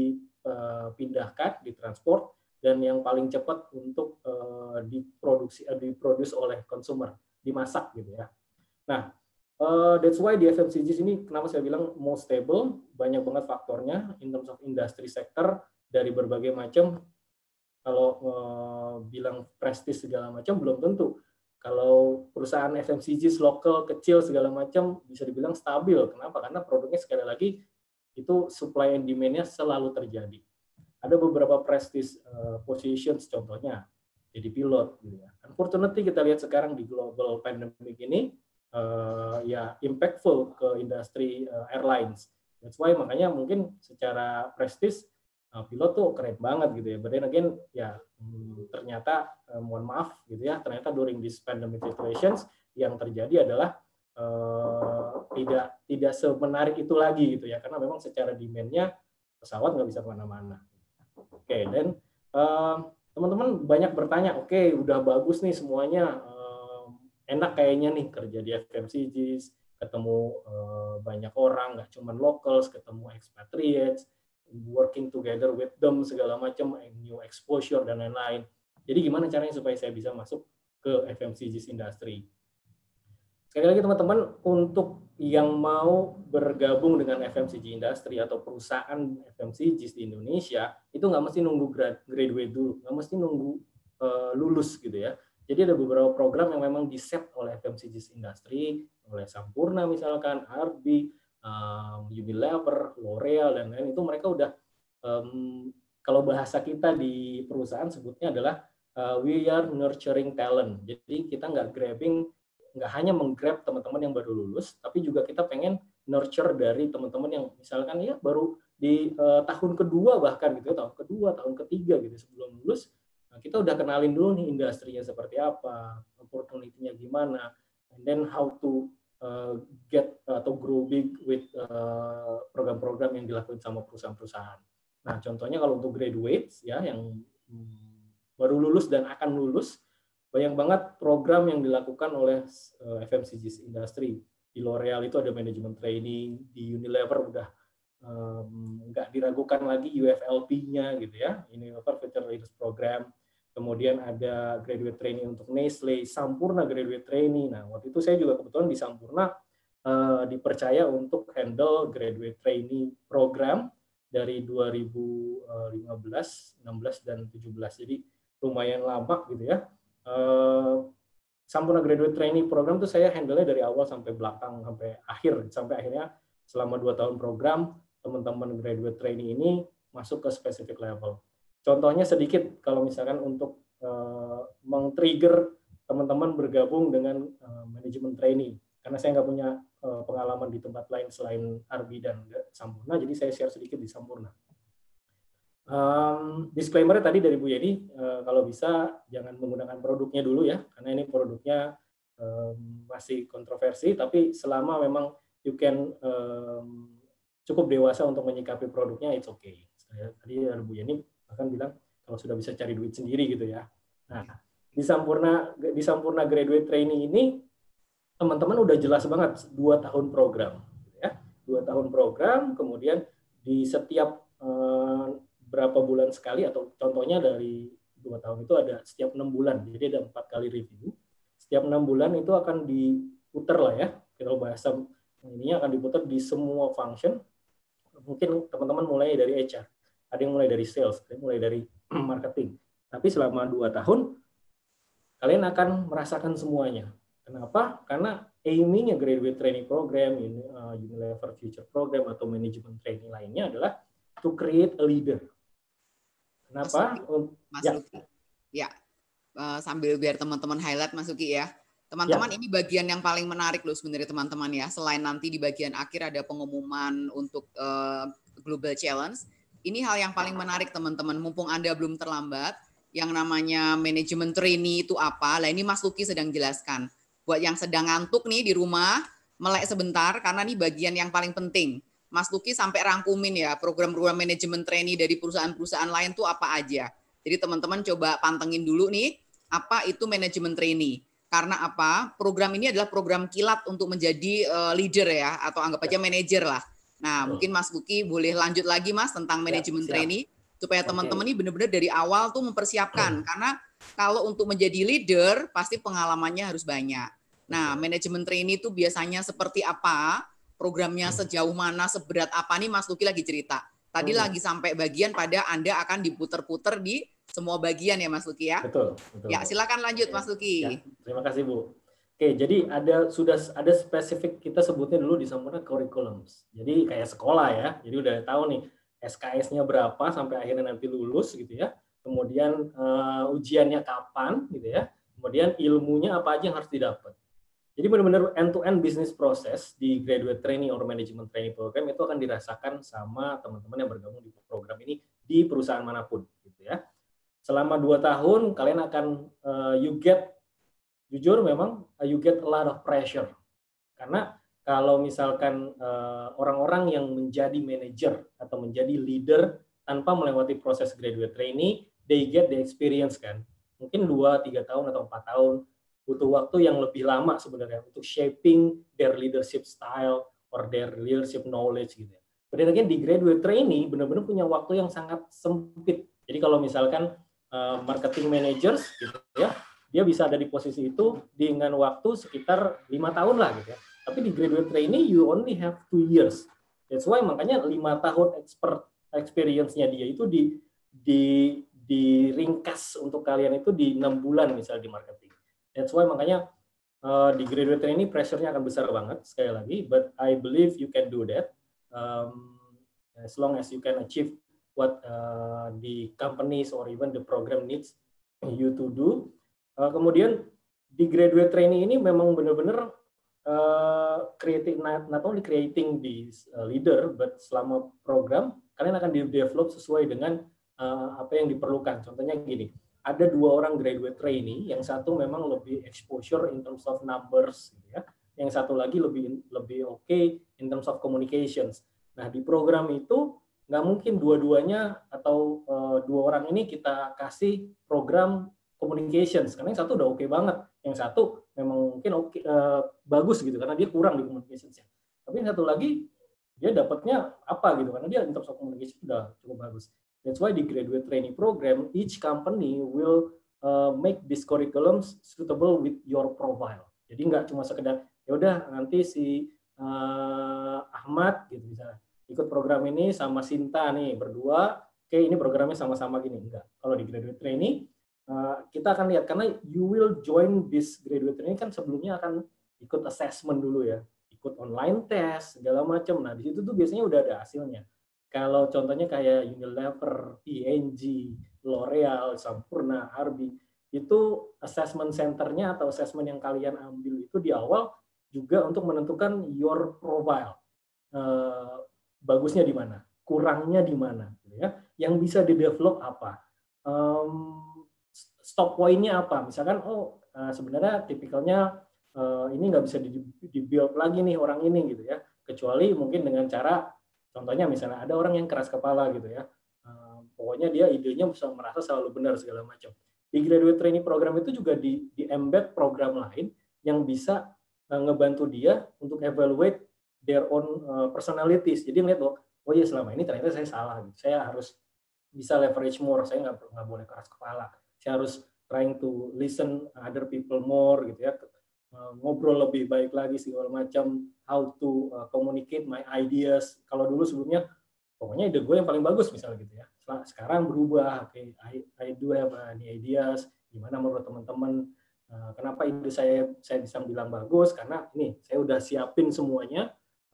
dipindahkan, ditransport, dan yang paling cepat untuk uh, diproduksi, uh, diproduce oleh consumer, dimasak gitu ya. Nah, uh, that's why di F M C Gs ini kenapa saya bilang most stable, banyak banget faktornya in terms of industry sector dari berbagai macam. Kalau uh, bilang prestis segala macam belum tentu. Kalau perusahaan F M C Gs lokal kecil segala macam bisa dibilang stabil. Kenapa? Karena produknya sekali lagi itu supply and demand-nya selalu terjadi. Ada beberapa prestige uh, positions contohnya jadi pilot gitu ya. Unfortunately kita lihat sekarang di global pandemic ini uh, ya impactful ke industri uh, airlines. That's why makanya mungkin secara prestige uh, pilot tuh keren banget gitu ya. But then again ya hmm, ternyata uh, mohon maaf gitu ya, ternyata during this pandemic situations yang terjadi adalah Uh, tidak tidak semenarik itu lagi gitu ya, karena memang secara demand-nya pesawat nggak bisa kemana-mana. Oke, okay, dan uh, teman-teman banyak bertanya, oke okay, udah bagus nih semuanya, uh, enak kayaknya nih kerja di F M C Gs, ketemu uh, banyak orang, nggak cuma locals, ketemu expatriates, working together with them segala macam, new exposure dan lain-lain. Jadi gimana caranya supaya saya bisa masuk ke F M C Gs industry? Sekali lagi teman-teman, untuk yang mau bergabung dengan F M C G industry atau perusahaan F M C Gs di Indonesia, itu nggak mesti nunggu graduate dulu, nggak mesti nunggu uh, lulus gitu ya. Jadi ada beberapa program yang memang di-set oleh F M C Gs industry, oleh Sampurna misalkan, R B, um, Unilever, L'Oreal, dan lain-lain, itu mereka udah, um, kalau bahasa kita di perusahaan sebutnya adalah uh, we are nurturing talent. Jadi kita nggak grabbing, nggak hanya menggrab teman-teman yang baru lulus, tapi juga kita pengen nurture dari teman-teman yang misalkan ya baru di uh, tahun kedua bahkan gitu, tahun kedua, tahun ketiga gitu sebelum lulus, nah, kita udah kenalin dulu nih industrinya seperti apa, opportunity-nya gimana, and then how to uh, get atau grow big with uh, program-program yang dilakukan sama perusahaan-perusahaan. Nah, contohnya kalau untuk graduates ya yang hmm, baru lulus dan akan lulus, banyak banget program yang dilakukan oleh F M C Gs industry. Di L'Oreal itu ada management training, di Unilever udah um, nggak diragukan lagi U F L P-nya gitu ya, Unilever Future Leaders Program. Kemudian ada graduate training untuk Nestle, Sampurna graduate training. Nah, waktu itu saya juga kebetulan di Sampurna uh, dipercaya untuk handle graduate trainee program dari dua ribu lima belas, enam belas, dan tujuh belas. Jadi lumayan lama gitu ya. Uh, Sampurna Graduate Trainee Program tuh saya handle-nya dari awal sampai belakang, sampai akhir. Sampai akhirnya selama dua tahun program, teman-teman graduate trainee ini masuk ke specific level. Contohnya sedikit, kalau misalkan untuk uh, meng-trigger teman-teman bergabung dengan uh, manajemen trainee. Karena saya nggak punya uh, pengalaman di tempat lain selain Arbi dan Sampurna, jadi saya share sedikit di Sampurna. Um, disclaimer tadi dari Bu Yeni, uh, kalau bisa jangan menggunakan produknya dulu ya, karena ini produknya um, masih kontroversi, tapi selama memang you can um, cukup dewasa untuk menyikapi produknya, it's okay. Tadi Bu Yeni bahkan bilang kalau sudah bisa cari duit sendiri gitu ya. Nah, di Sampurna, di Sampurna Graduate Trainee ini, teman-teman udah jelas banget dua tahun program, ya, dua tahun program, kemudian di setiap um, berapa bulan sekali, atau contohnya dari dua tahun itu ada setiap enam bulan, jadi ada empat kali review. Setiap enam bulan itu akan diputar lah ya, kalau bahasa ininya akan diputar di semua function. Mungkin teman-teman mulai dari H R, ada yang mulai dari sales, ada yang mulai dari marketing. Tapi selama dua tahun kalian akan merasakan semuanya. Kenapa? Karena aiming-nya graduate training program, Unilever Future Program atau management training lainnya adalah to create a leader. Kenapa? Mas Luki. Ya, uh, sambil biar teman-teman highlight Mas Luki ya. Teman-teman, ya. Ini bagian yang paling menarik loh sebenarnya teman-teman ya. Selain nanti di bagian akhir ada pengumuman untuk uh, Global Challenge. Ini hal yang paling menarik teman-teman. Mumpung Anda belum terlambat, yang namanya manajemen trainee itu apa? Lah ini Mas Luki sedang jelaskan. Buat yang sedang ngantuk nih di rumah, melek sebentar karena ini bagian yang paling penting. Mas Luki sampai rangkumin ya program-program manajemen trainee dari perusahaan-perusahaan lain tuh apa aja. Jadi teman-teman coba pantengin dulu nih apa itu manajemen trainee. Karena apa? Program ini adalah program kilat untuk menjadi uh, leader ya, atau anggap aja manajer lah. Nah, oh. Mungkin Mas Luki boleh lanjut lagi Mas tentang manajemen ya, trainee supaya teman-teman okay. ini benar-benar dari awal tuh mempersiapkan. Hmm. Karena kalau untuk menjadi leader pasti pengalamannya harus banyak. Nah, manajemen trainee itu biasanya seperti apa? Programnya sejauh mana, seberat apa nih Mas Luki lagi cerita. Tadi hmm. lagi sampai bagian pada Anda akan diputer-puter di semua bagian ya Mas Luki ya. Betul, betul. Ya, silakan lanjut Mas Luki. Ya, terima kasih Bu. Oke, jadi ada sudah ada spesifik kita sebutnya dulu di Sampurna curriculums. Jadi kayak sekolah ya. Jadi udah tahu nih S K S-nya berapa sampai akhirnya nanti lulus gitu ya. Kemudian uh, ujiannya kapan gitu ya. Kemudian ilmunya apa aja yang harus didapat. Jadi benar-benar end-to-end business process di graduate training or management training program itu akan dirasakan sama teman-teman yang bergabung di program ini di perusahaan manapun, gitu ya. Selama dua tahun kalian akan uh, you get, jujur memang uh, you get a lot of pressure. Karena kalau misalkan uh, orang-orang yang menjadi manager atau menjadi leader tanpa melewati proses graduate training, they get the experience kan. Mungkin dua, tiga tahun atau empat tahun. Butuh waktu yang lebih lama sebenarnya untuk shaping their leadership style or their leadership knowledge gitu ya. Kemudian again di graduate trainee benar-benar punya waktu yang sangat sempit. Jadi kalau misalkan uh, marketing managers gitu ya, dia bisa ada di posisi itu dengan waktu sekitar lima tahun lah gitu ya. Tapi di graduate trainee you only have two years. That's why makanya lima tahun expert experience-nya dia itu di di diringkas untuk kalian itu di enam bulan misalnya di marketing. That's why makanya uh, di graduate trainee pressure-nya akan besar banget sekali lagi, but I believe you can do that um, as long as you can achieve what uh, the companies or even the program needs you to do. Uh, kemudian di graduate trainee ini memang benar-benar uh, creating not, not only creating the uh, leader, but selama program kalian akan di-develop sesuai dengan uh, apa yang diperlukan. Contohnya gini. Ada dua orang graduate trainee, yang satu memang lebih exposure in terms of numbers, gitu ya. Yang satu lagi lebih lebih oke okay in terms of communications. Nah di program itu nggak mungkin dua-duanya atau uh, dua orang ini kita kasih program communications, karena yang satu udah oke okay banget, yang satu memang mungkin oke okay, uh, bagus gitu karena dia kurang di communicationsnya. Tapi yang satu lagi dia dapatnya apa gitu karena dia in terms of communication sudah cukup bagus. That's why the graduate training program, each company will uh, make this curriculum suitable with your profile. Jadi nggak cuma sekedar, ya udah nanti si uh, Ahmad gitu misalnya ikut program ini sama Sinta nih berdua, oke ini programnya sama-sama gini, enggak. Kalau di graduate trainee uh, kita akan lihat karena you will join this graduate trainee kan sebelumnya akan ikut assessment dulu ya, ikut online test segala macam. Nah di situ tuh biasanya udah ada hasilnya. Kalau contohnya kayak Unilever, P and G, L'Oreal, Sampurna, Arby, itu assessment centernya atau assessment yang kalian ambil itu di awal juga untuk menentukan your profile. Uh, bagusnya di mana, kurangnya di mana, gitu ya. Yang bisa di-develop apa, um, stop point-nya apa. Misalkan, oh uh, sebenarnya tipikalnya uh, ini nggak bisa di-build lagi nih orang ini, gitu ya. Kecuali mungkin dengan cara, contohnya misalnya ada orang yang keras kepala, gitu ya. Uh, pokoknya dia idenya bisa merasa selalu benar segala macam. Di graduate training program itu juga di, di embed program lain yang bisa uh, ngebantu dia untuk evaluate their own uh, personalities. Jadi ngeliat, oh, oh iya selama ini ternyata saya salah. Saya harus bisa leverage more. Saya nggak nggak boleh keras kepala. Saya harus trying to listen other people more gitu ya. Uh, ngobrol lebih baik lagi segala macam. How to uh, communicate my ideas. Kalau dulu sebelumnya, pokoknya ide gue yang paling bagus misalnya gitu ya. Sekarang berubah. Oke, okay, I, I do have any ideas. Gimana menurut teman-teman? Uh, kenapa ide saya saya bisa bilang bagus? Karena ini saya udah siapin semuanya.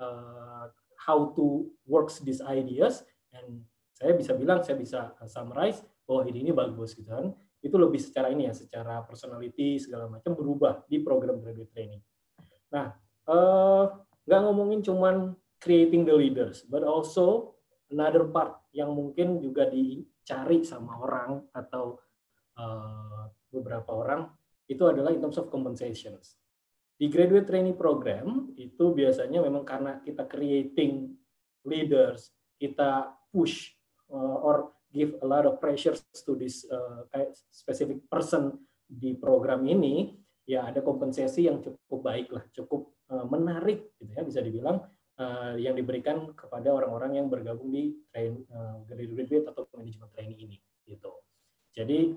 Uh, how to works these ideas, and saya bisa bilang, saya bisa summarize bahwa ide ini bagus gitu kan. Itu lebih secara ini ya, secara personality segala macam berubah di program graduate training. Nah, uh, nggak ngomongin cuman creating the leaders, but also another part yang mungkin juga dicari sama orang atau uh, beberapa orang itu adalah in terms of compensations. Di graduate training program itu biasanya memang karena kita creating leaders, kita push uh, or give a lot of pressure to this uh, specific person di program ini, ya ada kompensasi yang cukup baik lah, cukup uh, menarik gitu ya bisa dibilang uh, yang diberikan kepada orang-orang yang bergabung di train uh, graduate atau management training ini gitu. Jadi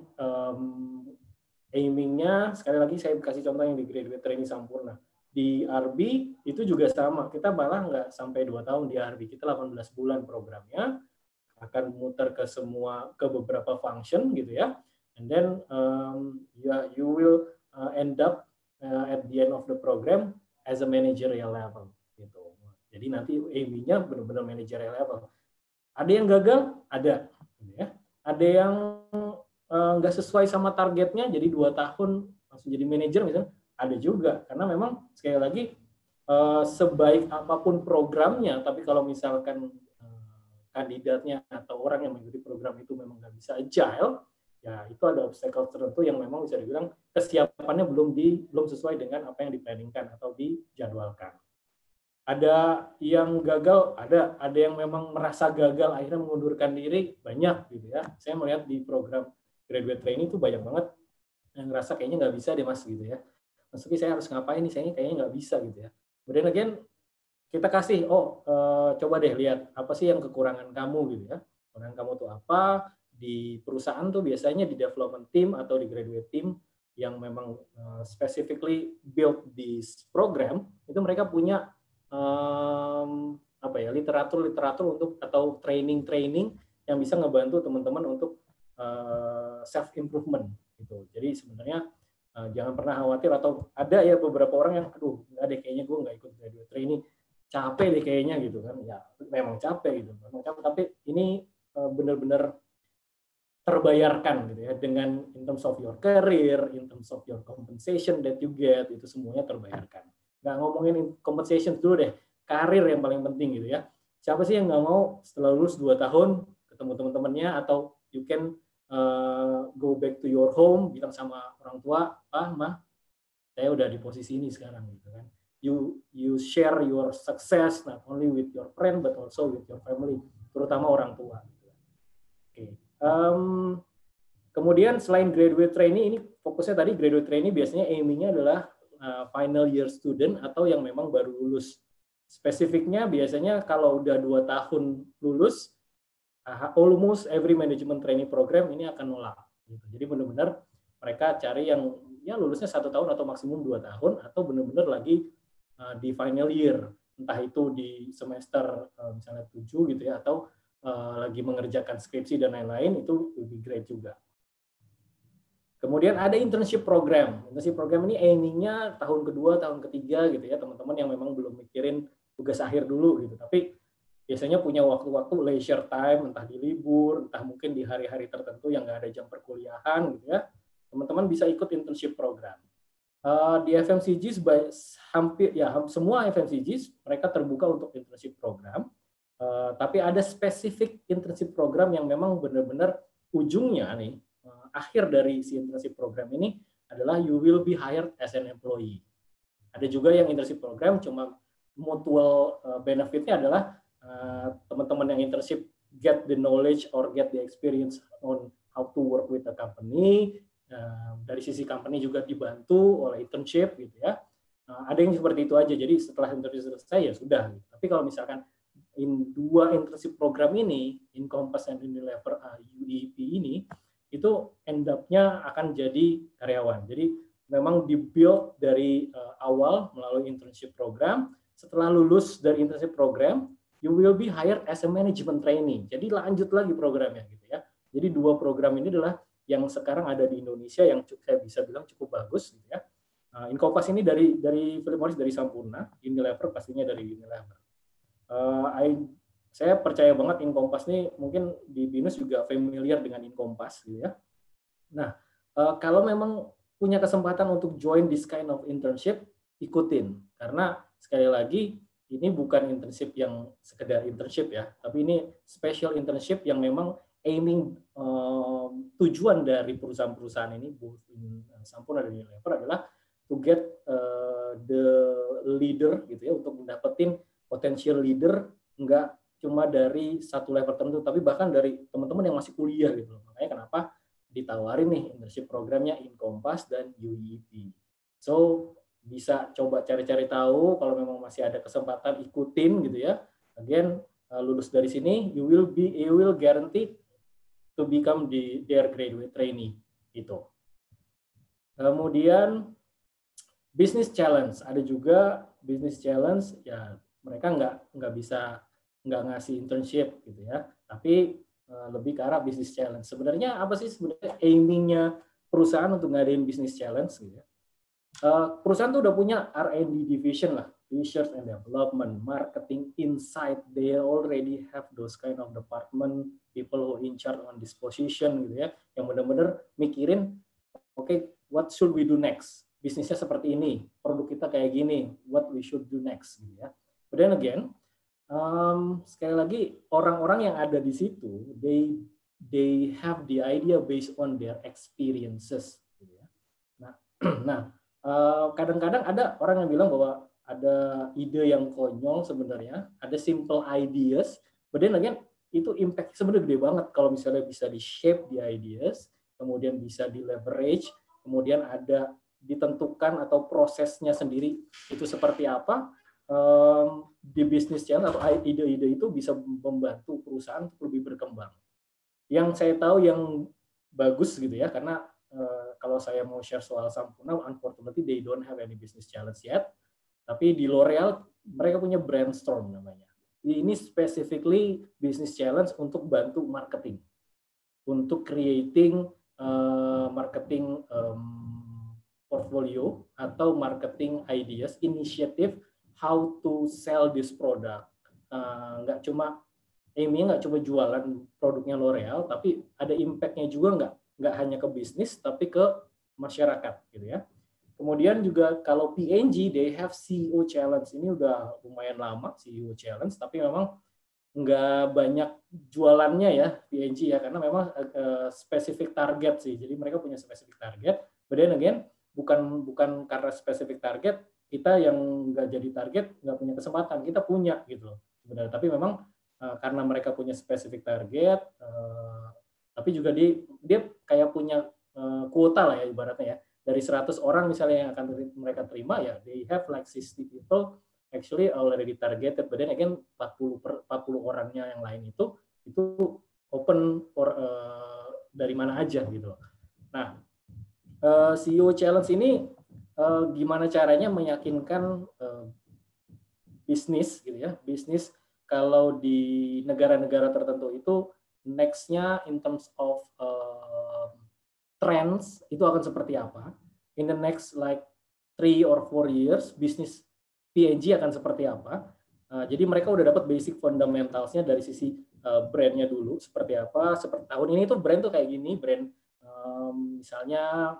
um, aiming-nya, sekali lagi saya kasih contoh yang di graduate training Sampurna. Di R B itu juga sama, kita malah nggak sampai dua tahun di R B, kita delapan belas bulan programnya, akan muter ke semua, ke beberapa function gitu ya, and then um, ya, you will uh, end up uh, at the end of the program as a managerial level gitu. Jadi nanti aiming-nya benar-benar managerial level. Ada yang gagal? Ada. Gitu ya. Ada yang nggak uh, sesuai sama targetnya, jadi dua tahun langsung jadi manajer misalnya, ada juga. Karena memang sekali lagi uh, sebaik apapun programnya, tapi kalau misalkan uh, kandidatnya atau orang yang mengikuti program itu memang nggak bisa agile, ya itu ada obstacle tertentu yang memang bisa dibilang kesiapannya belum di belum sesuai dengan apa yang diplanningkan atau dijadwalkan. Ada yang gagal, ada ada yang memang merasa gagal akhirnya mengundurkan diri, banyak gitu ya. Saya melihat di program graduate training itu banyak banget yang ngerasa kayaknya nggak bisa deh mas gitu ya. Maksudnya saya harus ngapain nih, saya kayaknya nggak bisa gitu ya. Kemudian again kita kasih, oh uh, coba deh lihat apa sih yang kekurangan kamu gitu ya. Kekurangan kamu tuh apa? Di perusahaan tuh biasanya di development team atau di graduate team yang memang uh, specifically build this program, itu mereka punya um, apa ya, literatur-literatur untuk atau training-training yang bisa ngebantu teman-teman untuk uh, self improvement gitu. Jadi sebenarnya uh, jangan pernah khawatir, atau ada ya beberapa orang yang aduh nggak deh kayaknya gue nggak ikut graduate training, capek deh kayaknya gitu kan. Ya memang capek gitu, memang capek, tapi ini uh, benar-benar terbayarkan gitu ya, dengan in terms of your career, in terms of your compensation that you get, itu semuanya terbayarkan. Nggak ngomongin compensation dulu deh, karir yang paling penting gitu ya. Siapa sih yang nggak mau setelah lulus dua tahun ketemu teman-temannya, atau you can uh, go back to your home, bilang sama orang tua, ah mah saya udah di posisi ini sekarang gitu kan. You you share your success not only with your friend but also with your family, terutama orang tua. Gitu. Oke. Okay. Um, kemudian selain graduate trainee, ini fokusnya tadi graduate trainee biasanya aiming-nya adalah uh, final year student atau yang memang baru lulus. Spesifiknya biasanya kalau udah dua tahun lulus, uh, almost every management training program ini akan nolak. Gitu. Jadi benar-benar mereka cari yang ya lulusnya satu tahun atau maksimum dua tahun, atau benar-benar lagi uh, di final year. entah itu di semester uh, misalnya tujuh gitu ya, atau uh, lagi mengerjakan skripsi dan lain-lain, itu lebih great juga. Kemudian ada internship program. Internship program ini aiming-nya tahun kedua, tahun ketiga gitu ya, teman-teman yang memang belum mikirin tugas akhir dulu gitu. Tapi biasanya punya waktu-waktu leisure time, entah di libur, entah mungkin di hari-hari tertentu yang nggak ada jam perkuliahan gitu ya. Teman-teman bisa ikut internship program. Uh, di F M C G hampir ya semua F M C G mereka terbuka untuk internship program. Uh, tapi ada spesifik internship program yang memang benar-benar ujungnya nih, akhir dari si internship program ini adalah you will be hired as an employee. Ada juga yang internship program cuma mutual benefitnya adalah teman-teman uh, yang internship get the knowledge or get the experience on how to work with the company. Uh, dari sisi company juga dibantu oleh internship gitu ya. Uh, ada yang seperti itu aja. Jadi setelah internship selesai ya sudah. Gitu. Tapi kalau misalkan in dua internship program ini, Encompass and Unilever uh, U E P ini, itu end up-nya akan jadi karyawan. Jadi memang di-build dari uh, awal melalui internship program. Setelah lulus dari internship program, you will be hired as a management trainee. Jadi lanjut lagi programnya gitu ya. Jadi dua program ini adalah yang sekarang ada di Indonesia yang saya bisa bilang cukup bagus gitu ya. Uh, Encompass ini dari dari Philip Morris dari Sampurna, Unilever pastinya dari Unilever. Uh, I Saya percaya banget Encompass nih, mungkin di Binus juga familiar dengan Encompass gitu ya. Nah, uh, kalau memang punya kesempatan untuk join this kind of internship, ikutin. Karena sekali lagi, ini bukan internship yang sekedar internship ya, tapi ini special internship yang memang aiming uh, tujuan dari perusahaan-perusahaan ini, both in Sampurna dan Unilever adalah to get uh, the leader gitu ya, untuk mendapatkan potential leader, enggak cuma dari satu level tertentu, tapi bahkan dari teman-teman yang masih kuliah gitu. Makanya kenapa ditawarin nih internship programnya Encompass dan U E P. So bisa coba cari-cari tahu, kalau memang masih ada kesempatan ikutin gitu ya. Again, lulus dari sini, you will be, you will guaranteed to become the their graduate trainee itu. Kemudian business challenge, ada juga business challenge ya, mereka nggak nggak bisa nggak ngasih internship gitu ya, tapi uh, lebih ke arah business challenge. Sebenarnya apa sih sebenarnya aiming-nya perusahaan untuk ngadain business challenge gitu ya? Uh, perusahaan tuh udah punya R and D division lah, research and development, marketing, insight. They already have those kind of department, people who in charge on this position gitu ya, yang benar-benar mikirin, oke, okay, what should we do next? Bisnisnya seperti ini, produk kita kayak gini, what we should do next gitu ya. But then again, Um, sekali lagi orang-orang yang ada di situ, they they have the idea based on their experiences. Gitu ya. Nah, nah uh, kadang-kadang ada orang yang bilang bahwa ada ide yang konyol sebenarnya, ada simple ideas, but then again itu impact sebenarnya gede banget kalau misalnya bisa di shape the ideas, kemudian bisa di leverage, kemudian ada ditentukan atau prosesnya sendiri itu seperti apa. Um, di bisnis challenge atau ide-ide itu bisa membantu perusahaan untuk lebih berkembang. Yang saya tahu yang bagus gitu ya, karena uh, kalau saya mau share soal Sampurna, unfortunately they don't have any business challenge yet. Tapi di L'Oreal mereka punya brainstorm namanya. Ini specifically business challenge untuk bantu marketing, untuk creating uh, marketing um, portfolio atau marketing ideas, initiative how to sell this product. Uh, nggak cuma aimnya nggak cuma jualan produknya L'Oreal, tapi ada impact-nya juga nggak nggak hanya ke bisnis, tapi ke masyarakat gitu ya. Kemudian juga kalau P and G, they have C E O challenge. Ini udah lumayan lama C E O challenge, tapi memang nggak banyak jualannya ya P and G ya, karena memang uh, spesifik target sih. Jadi mereka punya spesifik target. But then again, bukan bukan karena spesifik target, kita yang nggak jadi target nggak punya kesempatan, kita punya gitu loh sebenarnya. Tapi memang uh, karena mereka punya spesifik target, uh, tapi juga dia dia kayak punya uh, kuota lah ya ibaratnya ya, dari seratus orang misalnya yang akan mereka terima ya, they have like sixty people actually already targeted, but then again empat puluh orangnya yang lain itu itu open for uh, dari mana aja gitu loh. Nah, uh, C E O challenge ini Uh, gimana caranya meyakinkan uh, bisnis gitu ya, bisnis kalau di negara-negara tertentu itu next-nya in terms of uh, trends itu akan seperti apa. In the next like three or four years, bisnis P and G akan seperti apa. Uh, jadi mereka udah dapat basic fundamentalsnya dari sisi uh, brandnya dulu seperti apa. Seperti tahun ini tuh brand tuh kayak gini, brand um, misalnya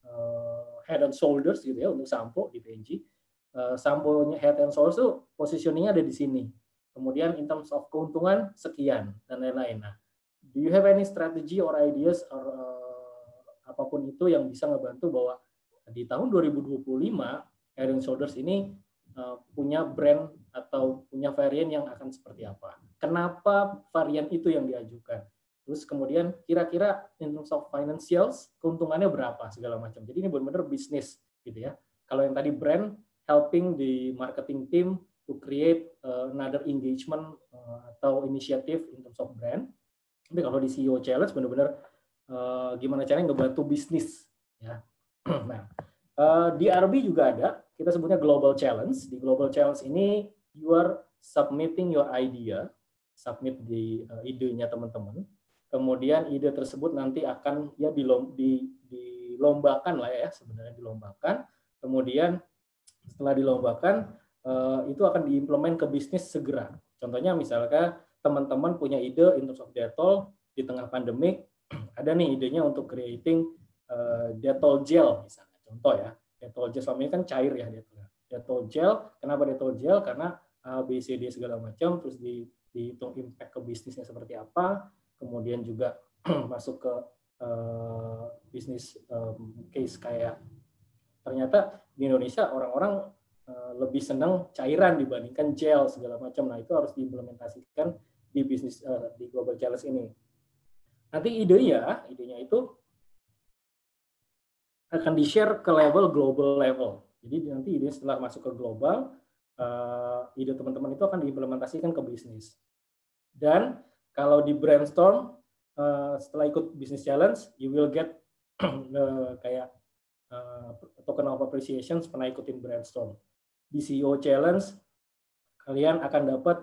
uh, Head and Shoulders gitu ya untuk sampo di P and G. Uh, sampo-nya Head and Shoulders tuh positioningnya ada di sini. Kemudian in terms of keuntungan sekian dan lain-lain. Nah, do you have any strategy or ideas or uh, apapun itu yang bisa ngebantu bahwa di tahun dua ribu dua puluh lima Head and Shoulders ini uh, punya brand atau punya varian yang akan seperti apa? Kenapa varian itu yang diajukan? Terus kemudian kira-kira in terms of financials keuntungannya berapa segala macam. Jadi ini benar-benar bisnis gitu ya. Kalau yang tadi brand helping the marketing team to create uh, another engagement uh, atau initiative in terms of brand. Tapi kalau di C E O Challenge benar-benar uh, gimana caranya ngebantu bisnis ya. Nah, uh, di R B juga ada, kita sebutnya Global Challenge. Di Global Challenge ini you are submitting your idea, submit di uh, idenya teman-teman. Kemudian ide tersebut nanti akan ya dilom, di, dilombakan lah ya, sebenarnya dilombakan. Kemudian setelah dilombakan uh, itu akan diimplement ke bisnis segera. Contohnya misalkan teman-teman punya ide in terms of Dettol di tengah pandemik, ada nih idenya untuk creating uh, Dettol gel misalnya. Contoh ya, Dettol gel selama ini kan cair ya Dettol. Dettol gel, kenapa Dettol gel? Karena A, B, C, D segala macam, terus di, dihitung impact ke bisnisnya seperti apa, kemudian juga masuk ke uh, bisnis um, case kayak ternyata di Indonesia orang-orang uh, lebih senang cairan dibandingkan gel segala macam. Nah itu harus diimplementasikan di bisnis uh, di Global Challenge ini. Nanti idenya, idenya itu akan di-share ke level global level. Jadi nanti ide setelah masuk ke global, uh, ide teman-teman itu akan diimplementasikan ke bisnis. Dan kalau di brainstorm, uh, setelah ikut business challenge, you will get uh, kayak uh, token of appreciation pernah ikutin brainstorm. Di C E O Challenge, kalian akan dapat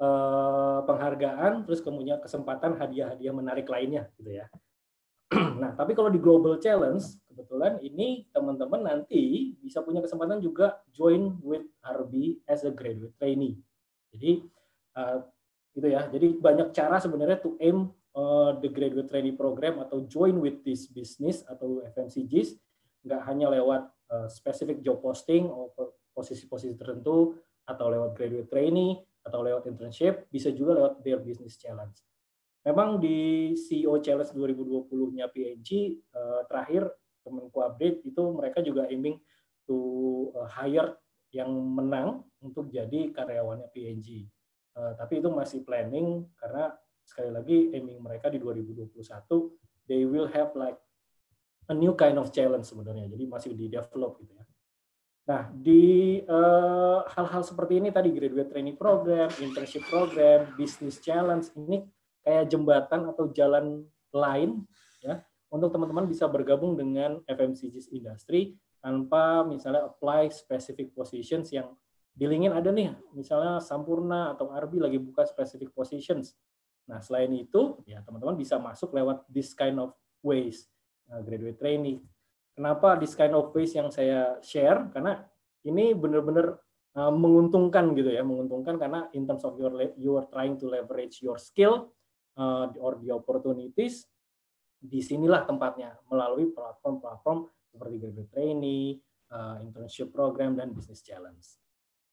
uh, penghargaan, terus kemudian kesempatan hadiah-hadiah menarik lainnya, gitu ya. Nah, tapi kalau di Global Challenge, kebetulan ini teman-teman nanti bisa punya kesempatan juga join with R B as a graduate trainee. Jadi, uh, gitu ya. Jadi banyak cara sebenarnya to aim uh, the graduate trainee program atau join with this business atau F M C Gs, nggak hanya lewat uh, specific job posting atau posisi-posisi tertentu, atau lewat graduate trainee, atau lewat internship, bisa juga lewat their business challenge. Memang di C E O Challenge dua ribu dua puluh-nya P and G uh, terakhir Kemenku update itu mereka juga aiming to uh, hire yang menang untuk jadi karyawannya P and G. Uh, tapi itu masih planning karena sekali lagi aiming mereka di dua ribu dua puluh satu they will have like a new kind of challenge sebenarnya. Jadi masih di develop gitu ya. Nah, di uh, hal-hal seperti ini tadi graduate training program, internship program, business challenge ini kayak jembatan atau jalan lain ya untuk teman-teman bisa bergabung dengan F M C G industry tanpa misalnya apply specific positions yang di LinkedIn ada nih, misalnya Sampurna atau R B lagi buka specific positions. Nah, selain itu ya teman-teman bisa masuk lewat this kind of ways, uh, graduate training. Kenapa this kind of ways yang saya share? Karena ini benar-benar uh, menguntungkan gitu ya, menguntungkan karena in terms of your you are trying to leverage your skill Uh, or the opportunities, disinilah tempatnya melalui platform-platform seperti graduate trainee, uh, internship program, dan business challenge.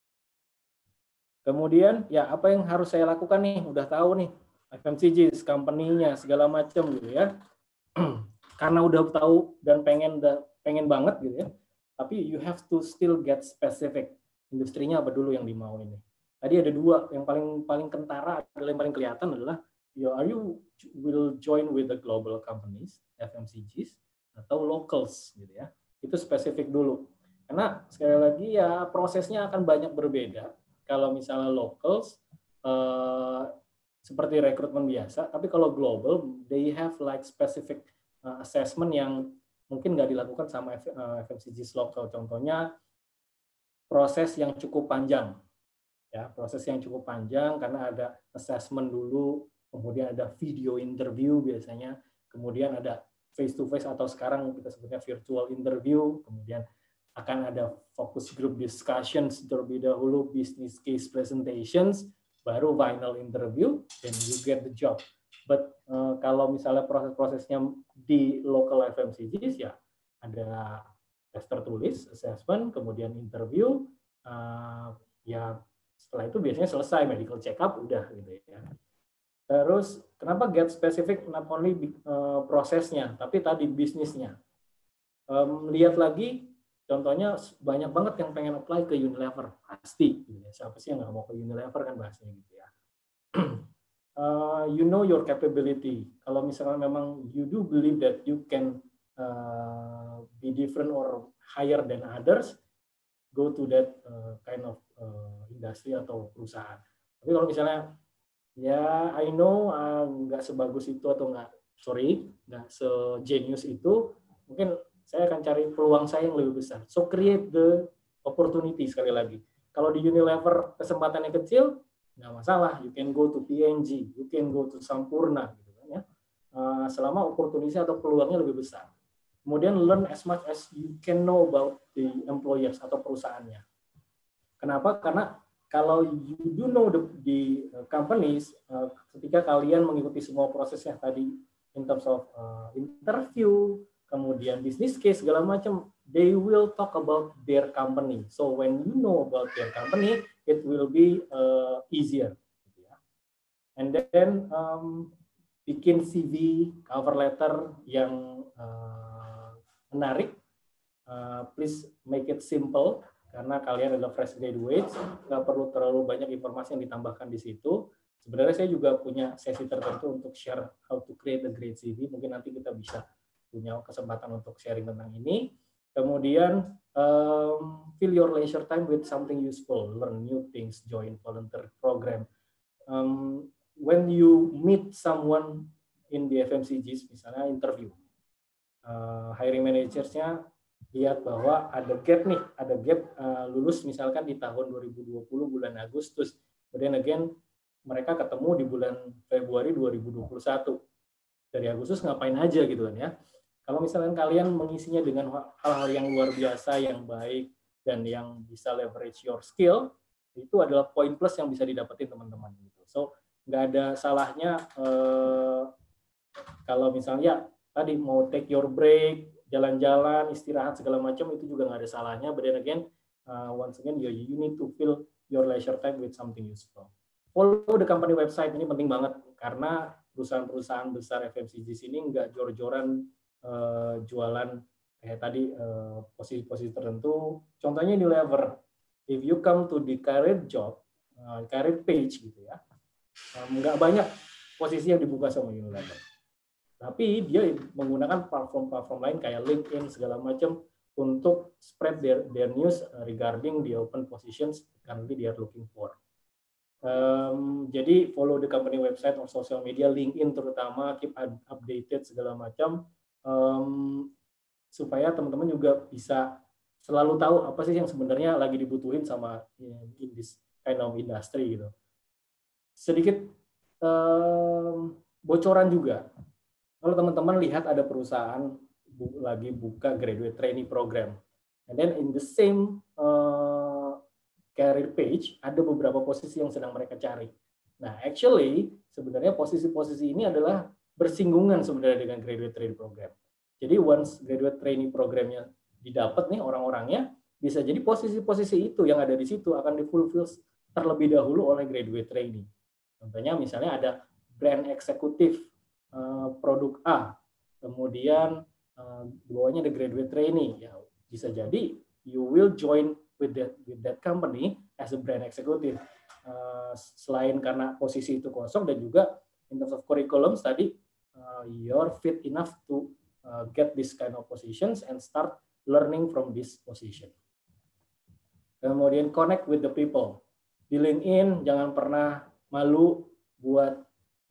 Kemudian ya apa yang harus saya lakukan nih? Udah tahu nih F M C G, company-nya segala macam gitu ya. Karena udah tahu dan pengen pengen banget gitu ya. Tapi you have to still get specific. Industrinya apa dulu yang dimau ini? Tadi ada dua, yang paling paling kentara adalah yang paling kelihatan adalah are you will join with the global companies, F M C Gs, atau locals gitu ya. Itu spesifik dulu. Karena sekali lagi ya prosesnya akan banyak berbeda. Kalau misalnya locals uh, seperti rekrutmen biasa, tapi kalau global they have like specific uh, assessment yang mungkin nggak dilakukan sama F M C Gs lokal. Contohnya proses yang cukup panjang. Ya, proses yang cukup panjang karena ada assessment dulu, kemudian ada video interview biasanya, kemudian ada face to face atau sekarang kita sebutnya virtual interview, kemudian akan ada focus group discussions terlebih dahulu, business case presentations, baru final interview, then you get the job. But uh, kalau misalnya proses-prosesnya di local F M C Gs ya ada tes tertulis, assessment, kemudian interview, uh, ya setelah itu biasanya selesai medical check up udah gitu ya. Terus kenapa get specific not only uh, prosesnya tapi tadi bisnisnya. Um, lihat lagi contohnya banyak banget yang pengen apply ke Unilever pasti gitu ya. Siapa sih yang nggak mau ke Unilever kan bahasanya gitu ya. uh, you know your capability. Kalau misalnya memang you do believe that you can uh, be different or higher than others, go to that uh, kind of uh, industri atau perusahaan. Tapi kalau misalnya ya I know nggak uh, sebagus itu atau nggak sorry nggak sejenius itu, mungkin saya akan cari peluang saya yang lebih besar. So create the opportunity sekali lagi. Kalau di Unilever kesempatannya kecil, nggak masalah. You can go to P and G, you can go to Sampurna, gitu kan ya. Uh, selama opportunity atau peluangnya lebih besar. Kemudian learn as much as you can know about the employers atau perusahaannya. Kenapa? Karena kalau you do know the, the companies, uh, ketika kalian mengikuti semua prosesnya tadi in terms of uh, interview, kemudian business case segala macam, they will talk about their company. So when you know about their company, it will be uh, easier. And then um, bikin C V, cover letter yang uh, menarik. Uh, please make it simple karena kalian adalah fresh graduates, nggak perlu terlalu banyak informasi yang ditambahkan di situ. Sebenarnya saya juga punya sesi tertentu untuk share how to create a great C V. Mungkin nanti kita bisa punya kesempatan untuk sharing tentang ini. Kemudian um, fill your leisure time with something useful, learn new things, join volunteer program. Um, when you meet someone in the F M C Gs, misalnya interview, uh, hiring managersnya lihat bahwa ada gap nih, ada gap uh, lulus misalkan di tahun dua ribu dua puluh bulan Agustus, kemudian again mereka ketemu di bulan Februari dua ribu dua puluh satu. Dari Agustus ngapain aja gitu kan ya. Kalau misalkan kalian mengisinya dengan hal-hal yang luar biasa, yang baik, dan yang bisa leverage your skill, itu adalah poin plus yang bisa didapetin teman-teman gitu. So nggak ada salahnya eh, kalau misalnya tadi mau take your break, jalan-jalan, istirahat segala macam, itu juga nggak ada salahnya. But then again, uh, once again, you, you need to fill your leisure time with something useful. Follow the company website, ini penting banget karena perusahaan-perusahaan besar F M C G ini nggak jor-joran uh, jualan kayak tadi uh, posisi-posisi tertentu. Contohnya di Unilever, if you come to the career job, uh, career page gitu ya, um, nggak banyak posisi yang dibuka sama Unilever. Tapi dia menggunakan platform-platform lain kayak LinkedIn segala macam untuk spread their, their news regarding the open positions currently they are looking for. Um, jadi follow the company website or social media, LinkedIn terutama, keep updated segala macam um, supaya teman-teman juga bisa selalu tahu apa sih yang sebenarnya lagi dibutuhin sama in, in this kind of industry gitu. Sedikit um, bocoran juga. Kalau teman-teman lihat ada perusahaan bu, lagi buka graduate trainee program, and then in the same uh, career page ada beberapa posisi yang sedang mereka cari. Nah, actually sebenarnya posisi-posisi ini adalah bersinggungan sebenarnya dengan graduate trainee program. Jadi once graduate trainee programnya didapat nih orang-orangnya, bisa jadi posisi-posisi itu yang ada di situ akan di-fulfill terlebih dahulu oleh graduate trainee. Contohnya misalnya ada brand eksekutif Uh, produk A, kemudian uh, di bawahnya ada graduate trainee, ya bisa jadi you will join with that with that company as a brand executive. Uh, selain karena posisi itu kosong dan juga in terms of curriculum tadi, uh, you're fit enough to uh, get this kind of positions and start learning from this position. Kemudian connect with the people. Di LinkedIn jangan pernah malu buat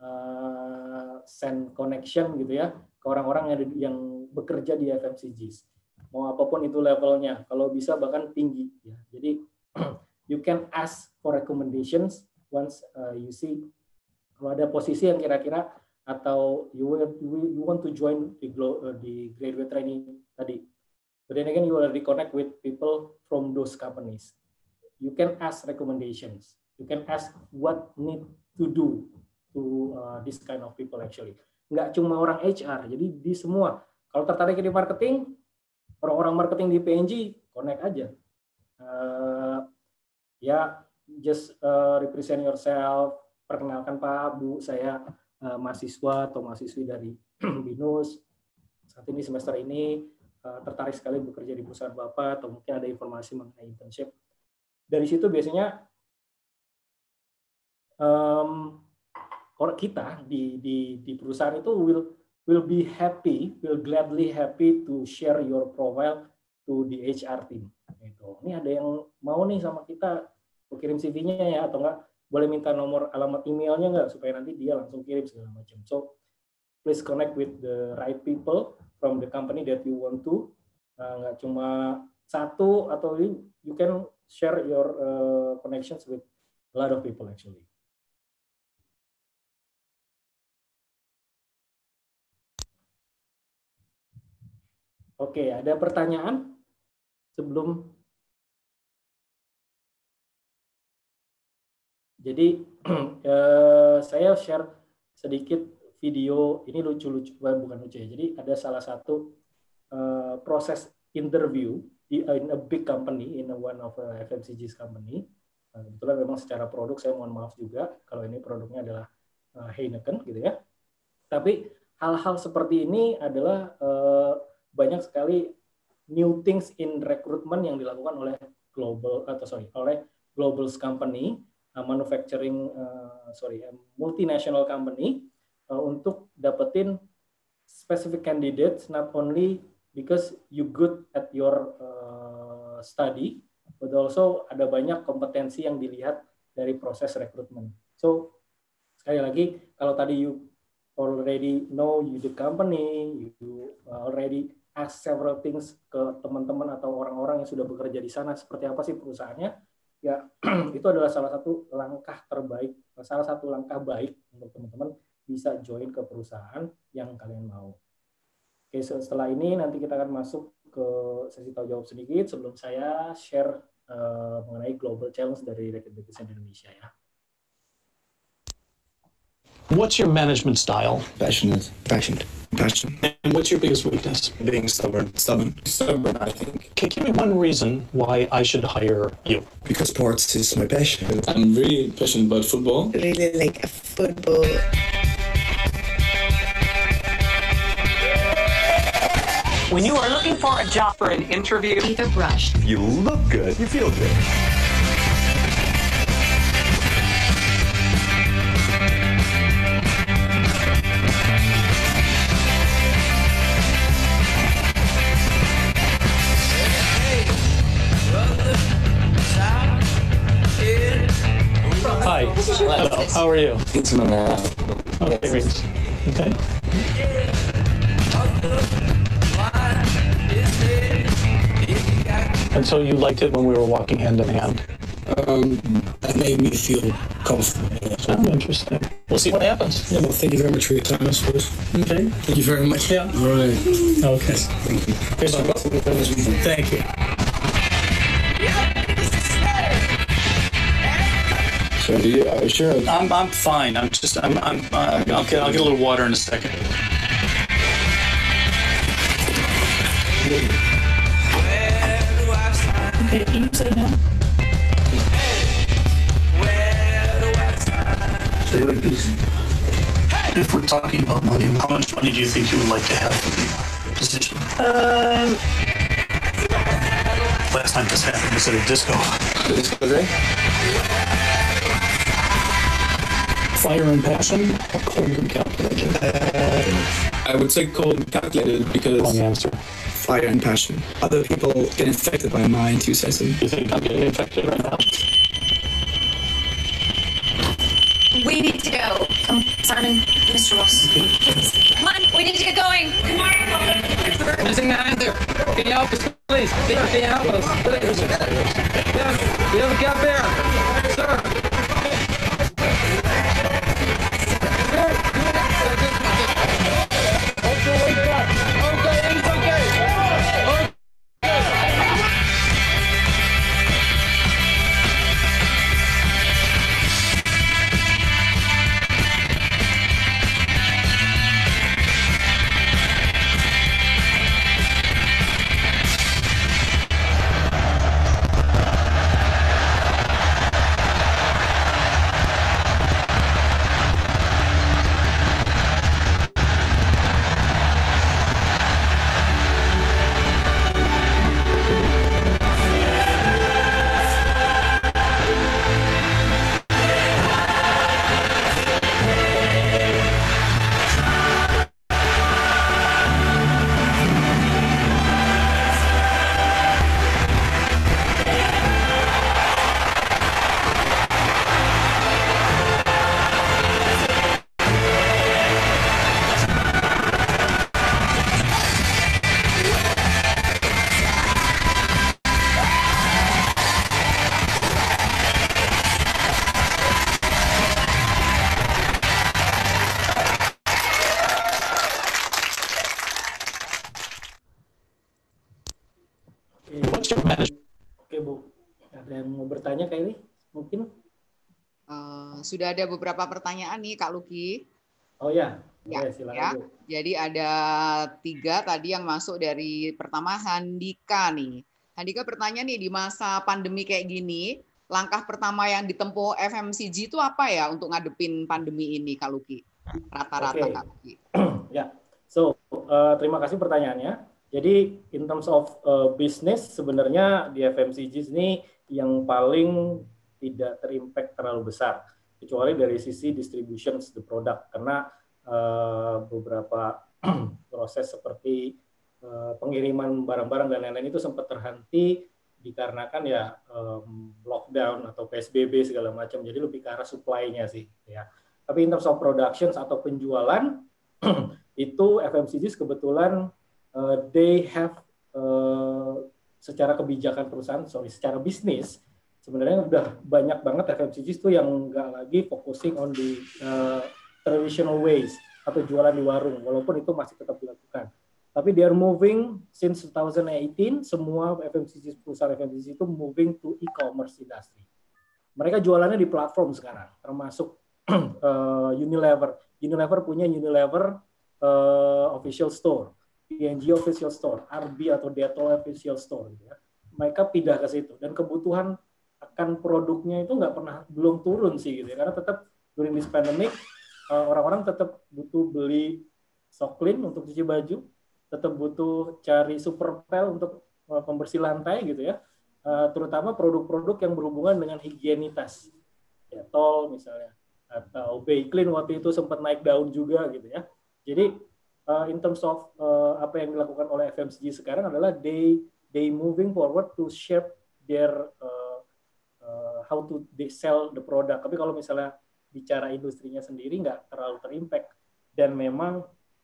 Uh, send connection gitu ya ke orang-orang yang, yang bekerja di F M C Gs. Mau apapun itu levelnya, kalau bisa bahkan tinggi ya. Jadi you can ask for recommendations once uh, you see kalau ada posisi yang kira-kira atau you will, you want to join the, uh, the graduate training tadi. But then again, you will reconnect with people from those companies. You can ask recommendations. You can ask what need to do to uh, this kind of people actually. Nggak cuma orang H R, jadi di semua. Kalau tertarik di marketing, orang-orang marketing di P N G, connect aja. Uh, ya, just uh, represent yourself, perkenalkan Pak, Bu, saya uh, mahasiswa atau mahasiswi dari BINUS. Saat ini semester ini uh, tertarik sekali bekerja di perusahaan Bapak, atau mungkin ada informasi mengenai internship. Dari situ biasanya um, orang kita di, di, di perusahaan itu will will be happy, will gladly happy to share your profile to the H R team. Gitu. Ini ada yang mau nih sama kita, kirim C V-nya ya, atau enggak boleh minta nomor alamat emailnya enggak, supaya nanti dia langsung kirim segala macam. So please connect with the right people from the company that you want to. Nah, enggak cuma satu, atau you, you can share your uh, connections with a lot of people actually. Oke, ada pertanyaan sebelum? Jadi eh, saya share sedikit video, ini lucu-lucu, bukan lucu ya. Jadi ada salah satu eh, proses interview di in a big company, in a one of a F M C G's company. Nah, kebetulan memang secara produk saya mohon maaf juga kalau ini produknya adalah uh, Heineken gitu ya. Tapi hal-hal seperti ini adalah uh, banyak sekali new things in recruitment yang dilakukan oleh global atau sorry oleh global company, uh, manufacturing uh, sorry uh, multinational company uh, untuk dapetin specific candidates not only because you good at your uh, study, but also ada banyak kompetensi yang dilihat dari proses rekrutmen. So sekali lagi kalau tadi you already know you the company, you already ask several things ke teman-teman atau orang-orang yang sudah bekerja di sana, seperti apa sih perusahaannya, ya itu adalah salah satu langkah terbaik, salah satu langkah baik untuk teman-teman bisa join ke perusahaan yang kalian mau. Oke, setelah ini nanti kita akan masuk ke sesi tahu jawab sedikit sebelum saya share uh, mengenai global challenge dari Recruit Business Indonesia ya. What's your management style? Passionate. Passionate. Passion. And what's your biggest weakness? Being stubborn. Stubborn. Stubborn, I think. Okay, give me one reason why I should hire you. Because sports is my passion. I'm really passionate about football. Really like a football. When you are looking for a job for an interview, keep a brush. You look good. You feel good. Hi. Hello. How are you? It's an uh, Okay, great. Okay. And so you liked it when we were walking hand in hand? Um, that made me feel comfortable. Oh, interesting. We'll see what happens. Yeah, well, thank you very much for your time, I suppose. Okay. Thank you very much. Yeah. All right. Okay. Thank you. Okay, so thank you. So, do you, are you sure? I'm I'm fine. I'm just I'm I'm uh, I'll get I'll get a little water in a second. Okay, can you say now? Say like this. If we're talking about money, how much money do you think you would like to have for the position? Um, Last time this happened was at a disco. Disco day? Fire and passion, or cold and calculated? I would say cold and calculated because Wrong answer. Fire and passion. Other people get infected by my enthusiasm. You think I'm getting infected right now? We need to go. Um, Simon, Mister Ross, please. Come on, we need to get going. Come on. Missing either. Can you help us, please? Can you help us, please? We have a cab there, sir. Oke Bu, ada yang mau bertanya kayak ini? Mungkin? Uh, sudah ada beberapa pertanyaan nih Kak Luki. Oh ya, ya, Oke, silakan ya. Bu. Jadi ada tiga tadi yang masuk dari pertama Handika nih. Handika bertanya nih, di masa pandemi kayak gini, langkah pertama yang ditempuh F M C G itu apa ya untuk ngadepin pandemi ini Kak Luki? Rata-rata Oke. Kak Luki. Ya, so uh, terima kasih pertanyaannya. Jadi in terms of uh, business sebenarnya di F M C G ini yang paling tidak terimpact terlalu besar, kecuali dari sisi distribution the product, karena uh, beberapa proses seperti uh, pengiriman barang-barang dan lain-lain itu sempat terhenti dikarenakan ya um, lockdown atau P S B B segala macam, jadi lebih ke arah supply-nya sih ya. Tapi in terms of productions atau penjualan itu F M C G kebetulan Uh, they have uh, secara kebijakan perusahaan, sorry, secara bisnis sebenarnya udah banyak banget F M C G itu yang nggak lagi focusing on the uh, traditional ways atau jualan di warung, walaupun itu masih tetap dilakukan. Tapi they are moving since two thousand eighteen, semua F M C G, perusahaan F M C G itu moving to e-commerce industry. Mereka jualannya di platform sekarang, termasuk uh, Unilever. Unilever punya Unilever uh, official store, P and G official store, R B atau Dettol official store, gitu ya. Mereka pindah ke situ dan kebutuhan akan produknya itu nggak pernah belum turun sih gitu ya, karena tetap during this pandemic uh, orang-orang tetap butuh beli Soklin untuk cuci baju, tetap butuh cari Superpel untuk uh, pembersih lantai gitu ya, uh, terutama produk-produk yang berhubungan dengan higienitas, Dettol misalnya atau Baiklin waktu itu sempat naik daun juga gitu ya. Jadi Uh, in terms of uh, apa yang dilakukan oleh F M C G sekarang adalah they they moving forward to shape their uh, uh, how to they sell the product. Tapi kalau misalnya bicara industrinya sendiri nggak terlalu terimpact, dan memang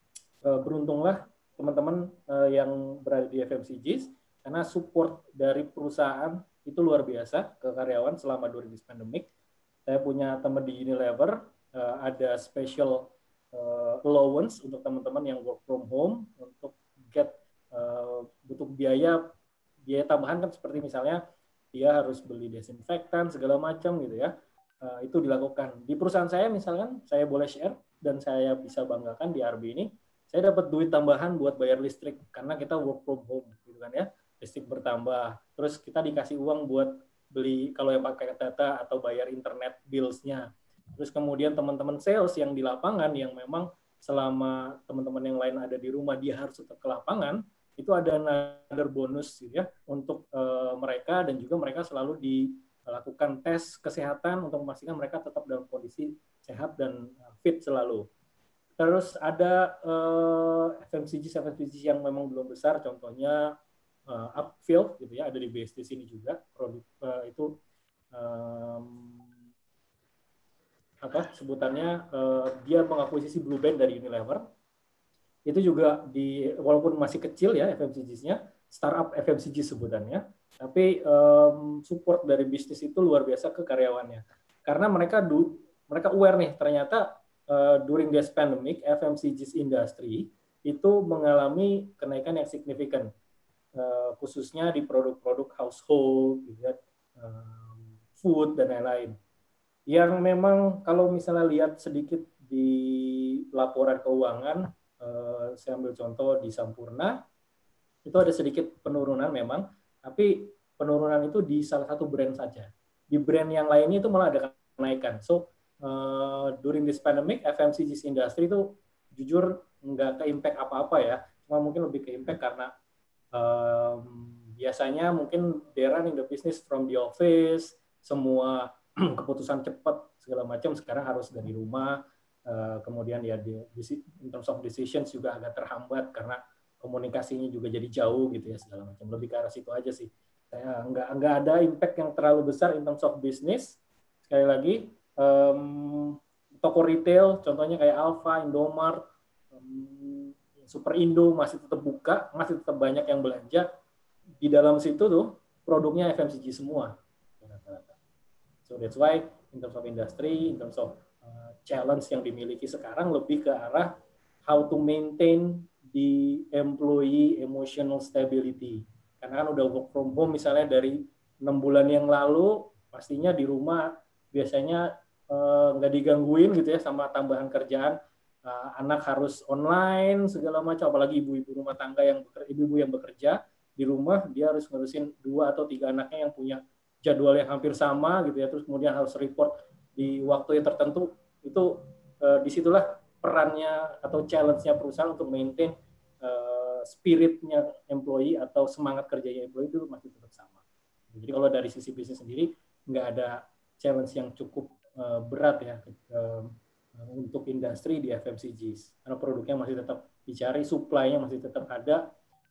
uh, beruntunglah teman-teman uh, yang berada di F M C G karena support dari perusahaan itu luar biasa ke karyawan selama during this pandemic. Saya punya teman di Unilever, uh, ada special Uh, allowance untuk teman-teman yang work from home untuk get uh, butuh biaya biaya tambahan, kan seperti misalnya dia harus beli desinfektan segala macam gitu ya, uh, itu dilakukan di perusahaan saya. Misalkan saya boleh share dan saya bisa banggakan di R B ini, saya dapat duit tambahan buat bayar listrik karena kita work from home gitu kan ya, listrik bertambah, terus kita dikasih uang buat beli kalau yang pakai data atau bayar internet bills-nya. Terus kemudian teman-teman sales yang di lapangan yang memang selama teman-teman yang lain ada di rumah dia harus tetap ke lapangan, itu ada another bonus gitu ya untuk uh, mereka, dan juga mereka selalu dilakukan tes kesehatan untuk memastikan mereka tetap dalam kondisi sehat dan fit selalu. Terus ada uh, F M C G F M C G yang memang belum besar, contohnya uh, Upfield gitu ya, ada di B S D sini juga produk uh, itu um, apa sebutannya uh, dia mengakuisisi Blue Band dari Unilever. Itu juga di walaupun masih kecil ya F M C G-nya, startup F M C G sebutannya, tapi um, support dari bisnis itu luar biasa ke karyawannya. Karena mereka du, mereka aware nih ternyata uh, during this pandemic F M C G industry itu mengalami kenaikan yang signifikan, uh, khususnya di produk-produk household, gitu ya, um, food dan lain-lain. Yang memang kalau misalnya lihat sedikit di laporan keuangan, Uh, saya ambil contoh di Sampurna, itu ada sedikit penurunan memang, tapi penurunan itu di salah satu brand saja. Di brand yang lainnya itu malah ada kenaikan. So, uh, during this pandemic, F M C G industry itu jujur nggak ke impact apa-apa ya, cuma mungkin lebih ke impact karena um, biasanya mungkin they running the business from the office, semua keputusan cepat segala macam sekarang harus dari rumah. Uh, kemudian ya di, di in terms of decisions juga agak terhambat karena komunikasinya juga jadi jauh gitu ya segala macam, lebih ke arah situ aja sih. Saya nggak nggak ada impact yang terlalu besar in terms of business. Sekali lagi um, toko retail contohnya kayak Alfa, Indomart, um, Super Indo masih tetap buka, masih tetap banyak yang belanja. Di dalam situ tuh produknya F M C G semua rata-rata. So that's why in terms of industry, in terms of challenge yang dimiliki sekarang lebih ke arah how to maintain the employee emotional stability. Karena kan udah work from home misalnya dari enam bulan yang lalu, pastinya di rumah biasanya uh, nggak digangguin gitu ya sama tambahan kerjaan. Uh, anak harus online segala macam, apalagi ibu-ibu rumah tangga yang ibu-ibu yang bekerja di rumah, dia harus ngurusin dua atau tiga anaknya yang punya jadwal yang hampir sama gitu ya, terus kemudian harus report di waktu yang tertentu. Itu uh, disitulah perannya atau challenge-nya perusahaan untuk maintain uh, spirit-nya employee atau semangat kerjanya employee itu masih tetap sama. Jadi kalau dari sisi bisnis sendiri nggak ada challenge yang cukup uh, berat ya uh, untuk industri di F M C Gs karena produknya masih tetap dicari, supply-nya masih tetap ada.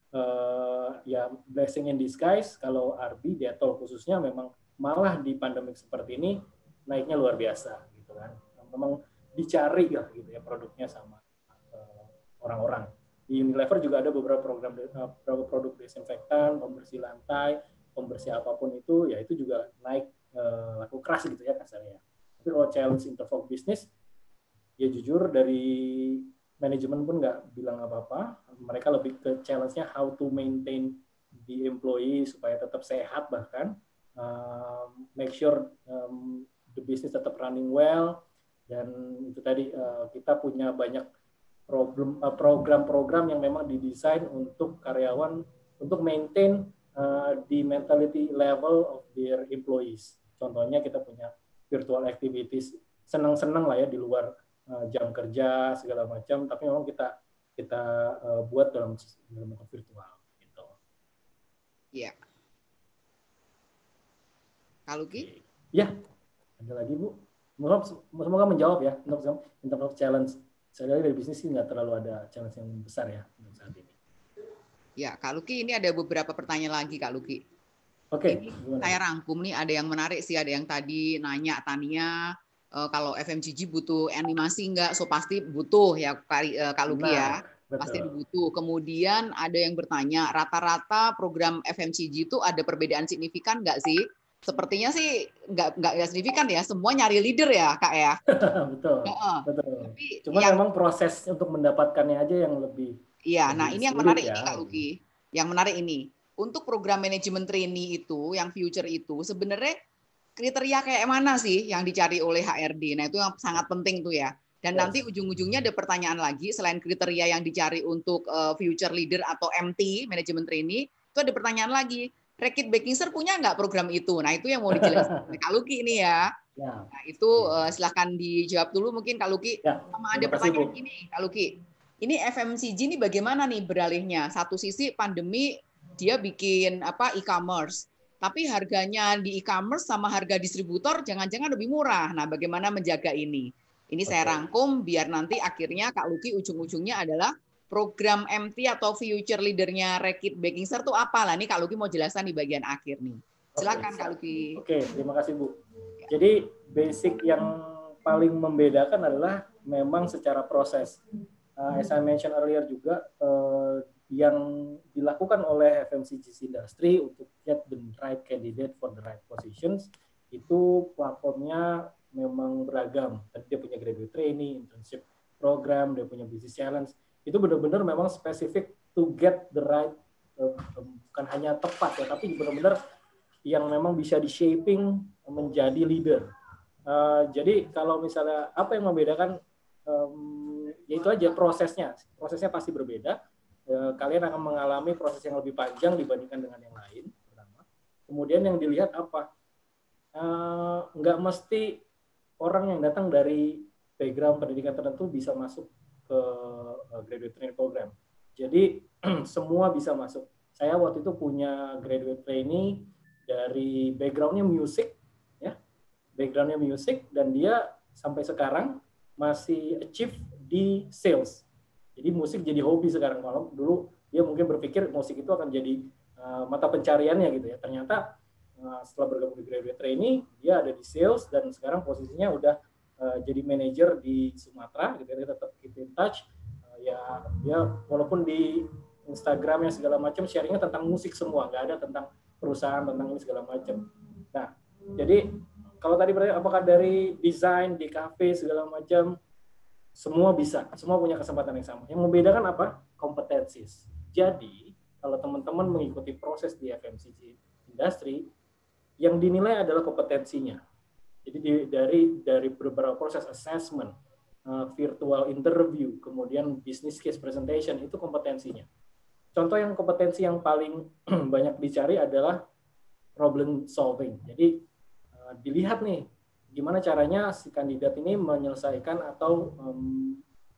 Uh, ya blessing in disguise kalau R B, Dettol khususnya memang malah di pandemik seperti ini naiknya luar biasa gitu kan. Memang dicari ya gitu ya produknya sama uh, orang-orang. Di Unilever juga ada beberapa program uh, beberapa produk desinfektan, pembersih lantai, pembersih apapun itu, ya itu juga naik uh, laku keras gitu ya kasarnya. Tapi kalau challenge in terms of business, ya jujur dari manajemen pun nggak bilang apa-apa. Mereka lebih ke challenge-nya how to maintain the employee supaya tetap sehat bahkan uh, make sure um, the business tetap running well. Dan itu tadi uh, kita punya banyak problem, uh, program-program yang memang didesain untuk karyawan untuk maintain uh, the mentality level of their employees. Contohnya kita punya virtual activities, senang-senang lah ya di luar uh, jam kerja segala macam, tapi memang kita kita uh, buat dalam dalam bentuk virtual. Gitu. Iya. Kalau Ki? Ya, ada lagi Bu. Semoga menjawab ya untuk in terms of challenge. Saya dari bisnis sih nggak terlalu ada challenge yang besar ya untuk saat ini. Ya, Kak Luki ini ada beberapa pertanyaan lagi Kak Luki. Oke. Okay, saya rangkum nih, ada yang menarik sih, ada yang tadi nanya Tania uh, kalau F M C G butuh animasi nggak? So pasti butuh ya Kak, Kak Luki ya. Betul. Pasti butuh. Kemudian ada yang bertanya rata-rata program F M C G itu ada perbedaan signifikan nggak sih? Sepertinya sih nggak nggak signifikan ya, semua nyari leader ya Kak ya. Betul. Nah, betul. Tapi cuma yang, memang proses untuk mendapatkannya aja yang lebih. Iya, lebih nah ini yang menarik ya. Ini Kak Luki. Yang menarik ini untuk program manajemen trainee itu, yang future itu sebenarnya kriteria kayak mana sih yang dicari oleh H R D? Nah itu yang sangat penting tuh ya. Dan yes. Nanti ujung-ujungnya ada pertanyaan lagi selain kriteria yang dicari untuk uh, future leader atau M T manajemen trainee, itu ada pertanyaan lagi. Reckitt Beckinsale punya nggak program itu? Nah itu yang mau dijelaskan oleh Kak Luki ini ya. Ya. Nah itu uh, silahkan dijawab dulu mungkin Kak Luki. Ya. Sama ada pertanyaan ini Kak Luki. Ini F M C G ini bagaimana nih beralihnya? Satu sisi pandemi dia bikin apa e-commerce, tapi harganya di e-commerce sama harga distributor jangan-jangan lebih murah. Nah bagaimana menjaga ini? Ini okay. Saya rangkum biar nanti akhirnya Kak Luki ujung-ujungnya adalah program M T atau future leader-nya Reckitt Beckinsale itu apa lah? Nih Kak Luki mau jelaskan di bagian akhir nih. Silakan okay. Kak Luki. Oke, okay, terima kasih Bu. Ya. Jadi basic yang paling membedakan adalah memang secara proses. Uh, as I mentioned earlier juga, uh, yang dilakukan oleh F M C G industry untuk get the right candidate for the right positions, itu platformnya memang beragam. Tadi dia punya graduate training, internship program, dia punya business challenge. Itu benar-benar memang spesifik to get the right, uh, bukan hanya tepat ya, tapi benar-benar yang memang bisa di-shaping menjadi leader. Uh, jadi kalau misalnya apa yang membedakan, um, ya itu aja prosesnya. Prosesnya pasti berbeda. Uh, kalian akan mengalami proses yang lebih panjang dibandingkan dengan yang lain. Pertama. Kemudian yang dilihat apa? Uh, nggak mesti orang yang datang dari background pendidikan tertentu bisa masuk ke uh, graduate training program. Jadi semua bisa masuk. Saya waktu itu punya graduate trainee dari background-nya music, ya, background-nya music, dan dia sampai sekarang masih achieve di sales. Jadi musik jadi hobi sekarang. Kalau dulu dia mungkin berpikir musik itu akan jadi uh, mata pencariannya gitu ya. Ternyata uh, setelah bergabung di graduate trainee, dia ada di sales dan sekarang posisinya udah uh, jadi manajer di Sumatera. Gitu ya. Dia tetap keep in touch. Uh, ya dia walaupun di Instagramnya segala macam sharingnya tentang musik semua, nggak ada tentang perusahaan, tentang ini segala macam. Nah, jadi kalau tadi berarti apakah dari desain di kafe segala macam, semua bisa, semua punya kesempatan yang sama. Yang membedakan apa? Kompetensis. Jadi kalau teman-teman mengikuti proses di F M C G industry, yang dinilai adalah kompetensinya. Jadi di, dari dari beberapa proses assessment, uh, virtual interview, kemudian business case presentation, itu kompetensinya. Contoh yang kompetensi yang paling banyak dicari adalah problem solving. Jadi uh, dilihat nih gimana caranya si kandidat ini menyelesaikan atau um,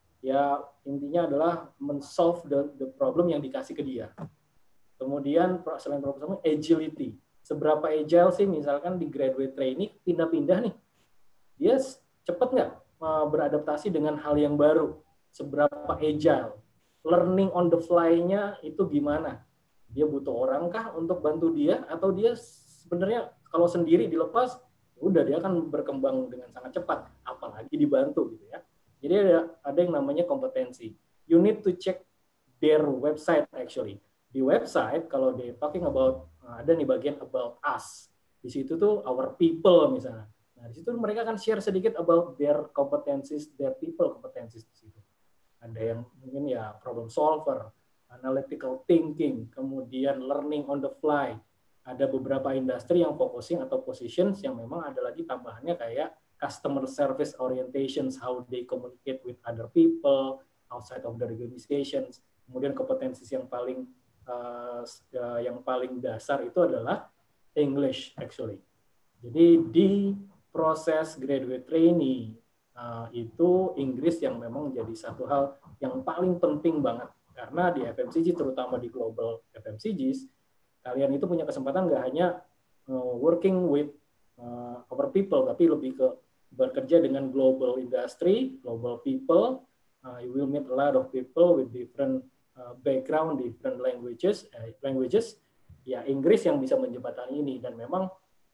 ya intinya adalah men-solve the, the problem yang dikasih ke dia. Kemudian selain problem solving, agility. Seberapa agile sih misalkan di graduate trainee pindah-pindah nih, dia cepat nggak uh, beradaptasi dengan hal yang baru? Seberapa agile? Learning on the fly-nya itu gimana? Dia butuh orang kah untuk bantu dia, atau dia sebenarnya kalau sendiri dilepas, udah dia akan berkembang dengan sangat cepat, apalagi dibantu gitu ya. Jadi ada ada yang namanya kompetensi. You need to check their website actually. Di website kalau they talking about, ada nih bagian about us. Di situ tuh our people misalnya. Nah, di situ mereka akan share sedikit about their competencies, their people competencies di situ. Ada yang mungkin ya problem solver, analytical thinking, kemudian learning on the fly. Ada beberapa industri yang focusing atau positions yang memang ada lagi tambahannya kayak customer service orientations, how they communicate with other people outside of the organizations. Kemudian kompetensi yang paling uh, yang paling dasar itu adalah English actually. Jadi di proses graduate trainee uh, itu Inggris yang memang jadi satu hal yang paling penting banget, karena di F M C G terutama di global F M C Gs kalian itu punya kesempatan nggak hanya uh, working with uh, our people, tapi lebih ke bekerja dengan global industry, global people. Uh, you will meet a lot of people with different uh, background, different languages, uh, languages. Ya Inggris yang bisa menjembatani ini, dan memang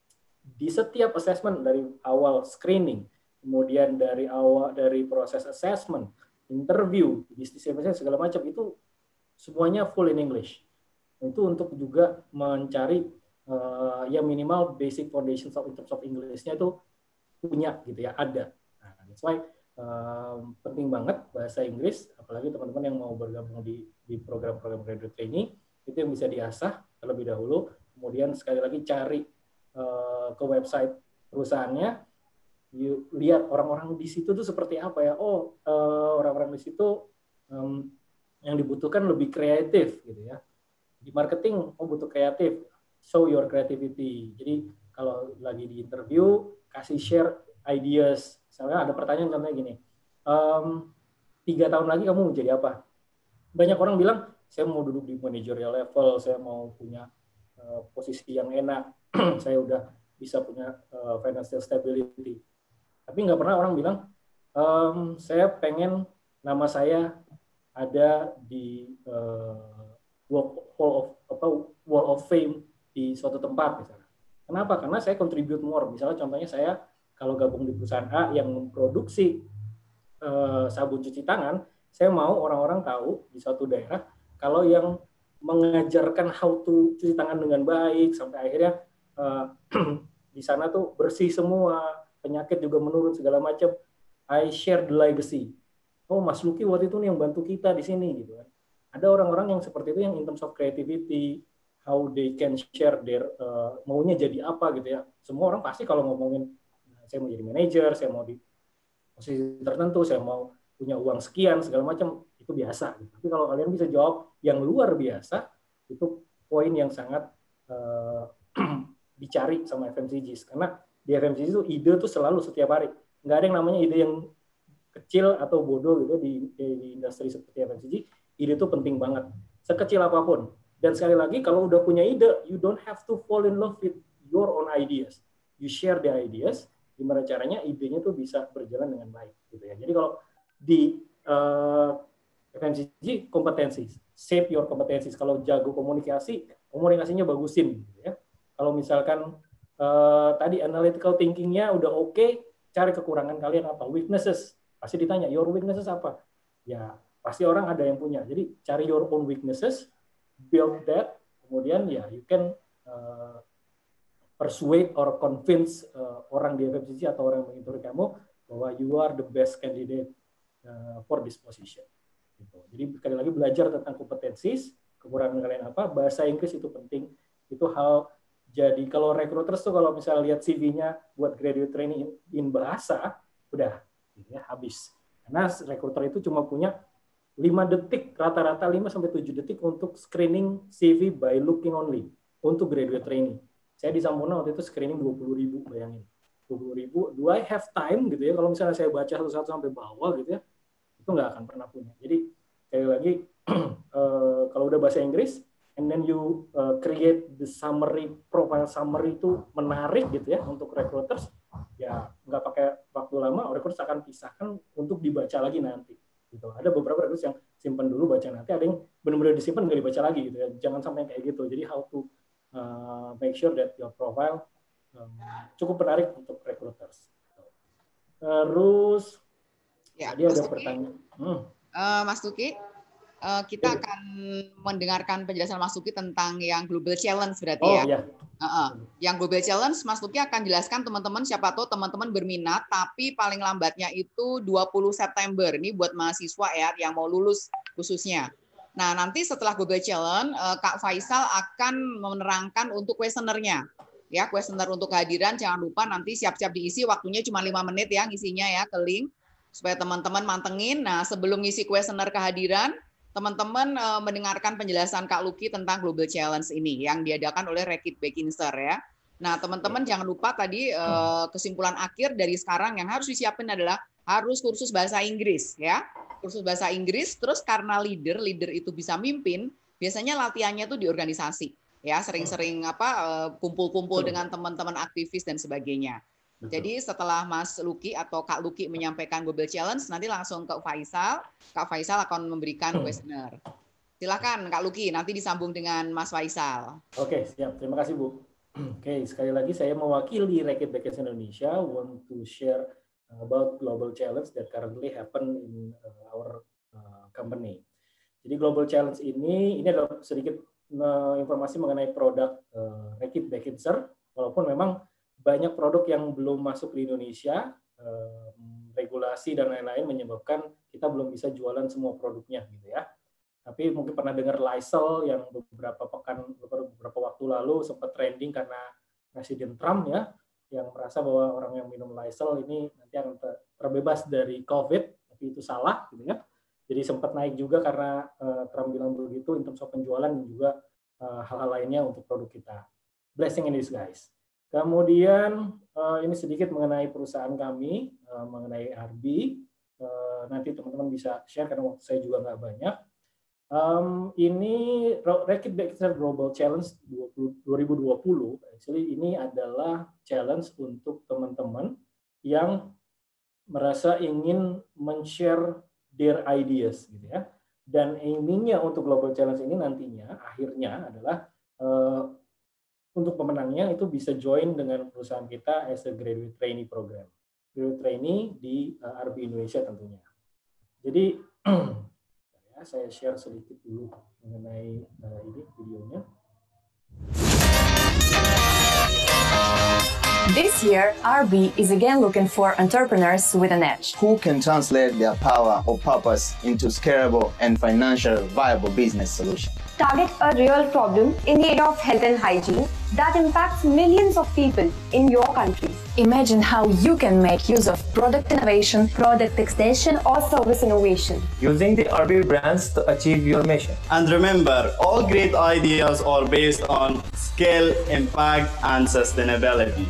di setiap assessment dari awal screening, kemudian dari awal dari proses assessment, interview, business segala macam itu semuanya full in English. Itu untuk juga mencari uh, ya minimal basic foundations of in terms of English-nya itu punya gitu ya, ada. Nah, that's why uh, penting banget bahasa Inggris, apalagi teman-teman yang mau bergabung di di program-program graduate trainee, itu yang bisa diasah terlebih dahulu. Kemudian sekali lagi cari uh, ke website perusahaannya, you lihat orang-orang di situ tuh seperti apa ya. Oh, uh, orang-orang di situ um, yang dibutuhkan lebih kreatif gitu ya. Di marketing, oh butuh kreatif, show your creativity. Jadi kalau lagi di interview, kasih share ideas. Misalnya ada pertanyaan contohnya gini, um, tiga tahun lagi kamu mau jadi apa? Banyak orang bilang, saya mau duduk di managerial level, saya mau punya uh, posisi yang enak, saya udah bisa punya uh, financial stability. Tapi nggak pernah orang bilang, um, saya pengen nama saya ada di uh, Wall of apa Wall of Fame di suatu tempat misalnya. Kenapa? Karena saya contribute more. Misalnya contohnya saya kalau gabung di perusahaan A yang memproduksi uh, sabun cuci tangan, saya mau orang-orang tahu di suatu daerah kalau yang mengajarkan how to cuci tangan dengan baik sampai akhirnya uh, di sana tuh bersih semua, penyakit juga menurun segala macam. I share the legacy. Oh, Mas Luki waktu itu nih yang bantu kita di sini gitu kan. Ada orang-orang yang seperti itu yang in terms of creativity, how they can share their uh, maunya jadi apa gitu ya. Semua orang pasti kalau ngomongin saya mau jadi manajer, saya mau di posisi tertentu, saya mau punya uang sekian segala macam, itu biasa gitu. Tapi kalau kalian bisa jawab yang luar biasa, itu poin yang sangat uh, dicari sama F M C Gs. Karena di F M C G itu ide tuh selalu setiap hari. Nggak ada yang namanya ide yang kecil atau bodoh gitu di, di, di industri seperti F M C G. Ide itu penting banget, sekecil apapun. Dan sekali lagi, kalau udah punya ide, you don't have to fall in love with your own ideas. You share the ideas, gimana caranya idenya tuh bisa berjalan dengan baik gitu ya. Jadi kalau di uh, F M C G kompetensi, shape your kompetensi. Kalau jago komunikasi, komunikasinya bagusin gitu ya. Kalau misalkan uh, tadi analytical thinking-nya udah oke, okay, cari kekurangan kalian apa, weaknesses. Pasti ditanya, your weaknesses apa? Ya, pasti orang ada yang punya. Jadi cari your own weaknesses, build that, kemudian ya you can uh, persuade or convince uh, orang di F M C G atau orang yang menginterview kamu bahwa you are the best candidate uh, for this position. Gitu. Jadi sekali lagi belajar tentang kompetensi, kekurangan kalian apa, bahasa Inggris itu penting. Itu hal jadi kalau recruiters tuh kalau misalnya lihat C V-nya buat graduate training in, in bahasa, udah gitu ya, habis. Karena recruiter itu cuma punya lima detik, rata-rata lima sampai tujuh detik untuk screening C V by looking only untuk graduate training. Saya di Sampurna waktu itu screening dua puluh ribu, bayangin. dua puluh ribu, do I have time gitu ya, kalau misalnya saya baca satu-satu sampai bawah gitu ya, itu nggak akan pernah punya. Jadi, sekali lagi, uh, kalau udah bahasa Inggris, and then you uh, create the summary, profile summary itu menarik gitu ya, untuk recruiters, ya nggak pakai waktu lama, recruiters akan pisahkan untuk dibaca lagi nanti. Gitu. Ada beberapa recruiters yang simpan dulu, baca nanti, ada yang benar-benar disimpan, nggak dibaca lagi gitu ya. Jangan sampai kayak gitu. Jadi, how to uh, make sure that your profile um, cukup menarik untuk recruiters. Terus, ya, tadi ada pertanyaan. Hmm. Uh, Mas Luki, uh, kita akan mendengarkan penjelasan Mas Luki tentang yang Global Challenge berarti oh, ya. Ya. Uh-uh. Yang Global Challenge, Mas Luki akan jelaskan teman-teman, siapa tahu teman-teman berminat, tapi paling lambatnya itu dua puluh September. Ini buat mahasiswa ya, yang mau lulus khususnya. Nah, nanti setelah Global Challenge, uh, Kak Faisal akan menerangkan untuk kuesionernya. Ya, kuesioner untuk kehadiran, jangan lupa nanti siap-siap diisi, waktunya cuma lima menit ya ngisinya ya, ke link. Supaya teman-teman mantengin. Nah, sebelum ngisi kuesioner kehadiran, teman-teman uh, mendengarkan penjelasan Kak Luki tentang Global Challenge ini yang diadakan oleh Reckitt Beckkinster ya. Nah, teman-teman jangan lupa tadi uh, kesimpulan akhir dari sekarang yang harus disiapin adalah harus kursus bahasa Inggris ya. Kursus bahasa Inggris, terus karena leader, leader itu bisa mimpin, biasanya latihannya tuh di organisasi ya, sering-sering apa kumpul-kumpul dengan teman-teman aktivis dan sebagainya. Betul. Jadi setelah Mas Luki atau Kak Luki menyampaikan Global Challenge, nanti langsung ke Faisal. Kak Faisal akan memberikan kuesioner. Silakan Kak Luki, nanti disambung dengan Mas Faisal. Oke, siap. Terima kasih Bu. Oke, sekali lagi saya mewakili Reckitt Beckkinster Indonesia want to share about Global Challenge that currently happen in our company. Jadi Global Challenge ini ini adalah sedikit informasi mengenai produk Reckitt Beckkinster, walaupun memang banyak produk yang belum masuk di Indonesia, eh, regulasi dan lain-lain menyebabkan kita belum bisa jualan semua produknya gitu ya. Tapi mungkin pernah dengar Lysol yang beberapa pekan beberapa waktu lalu sempat trending karena Presiden Trump ya, yang merasa bahwa orang yang minum Lysol ini nanti akan ter terbebas dari COVID, tapi itu salah gitu ya. Jadi sempat naik juga karena eh, Trump bilang begitu in terms of penjualan dan juga hal-hal eh, lainnya untuk produk kita. Blessing in disguise. Kemudian uh, ini sedikit mengenai perusahaan kami, uh, mengenai R B. Uh, nanti teman-teman bisa share karena waktu saya juga nggak banyak. Um, ini Reckitt Beckkinster Global Challenge dua ribu dua puluh, actually ini adalah challenge untuk teman-teman yang merasa ingin men-share their ideas, gitu ya. Dan aimingnya untuk Global Challenge ini nantinya akhirnya adalah uh, untuk pemenangnya itu bisa join dengan perusahaan kita as a graduate trainee program. Graduate trainee di uh, R B Indonesia tentunya. Jadi ya, saya share sedikit dulu mengenai uh, ini videonya. This year, R B is again looking for entrepreneurs with an edge. Who can translate their power or purpose into scalable and financially viable business solutions. Target a real problem in the area of health and hygiene that impacts millions of people in your country. Imagine how you can make use of product innovation, product extension, or service innovation, using the R B brands to achieve your mission. And remember, all great ideas are based on scale, impact, and sustainability.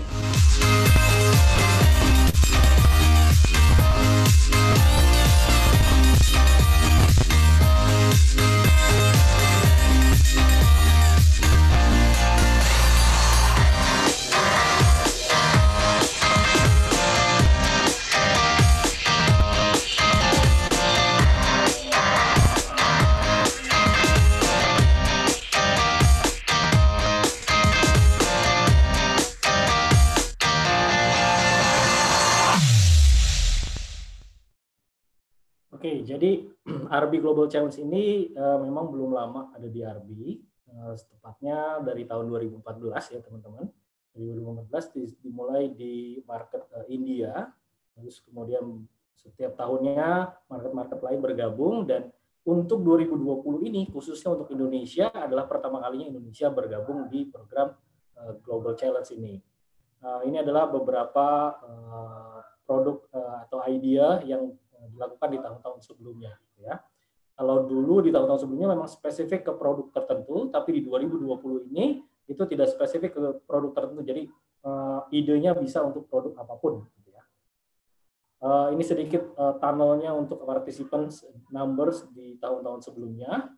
Oke, jadi R B Global Challenge ini uh, memang belum lama ada di R B, uh, tepatnya dari tahun dua ribu empat belas ya teman-teman. Dari dua ribu empat belas dimulai di market uh, India, terus kemudian setiap tahunnya market-market lain bergabung, dan untuk dua ribu dua puluh ini khususnya untuk Indonesia adalah pertama kalinya Indonesia bergabung di program uh, Global Challenge ini. Uh, ini adalah beberapa uh, produk uh, atau idea yang dilakukan di tahun-tahun sebelumnya, ya. Kalau dulu di tahun-tahun sebelumnya memang spesifik ke produk tertentu, tapi di dua ribu dua puluh ini itu tidak spesifik ke produk tertentu. Jadi uh, idenya bisa untuk produk apapun, gitu ya. Uh, ini sedikit uh, tunnelnya untuk participants numbers di tahun-tahun sebelumnya.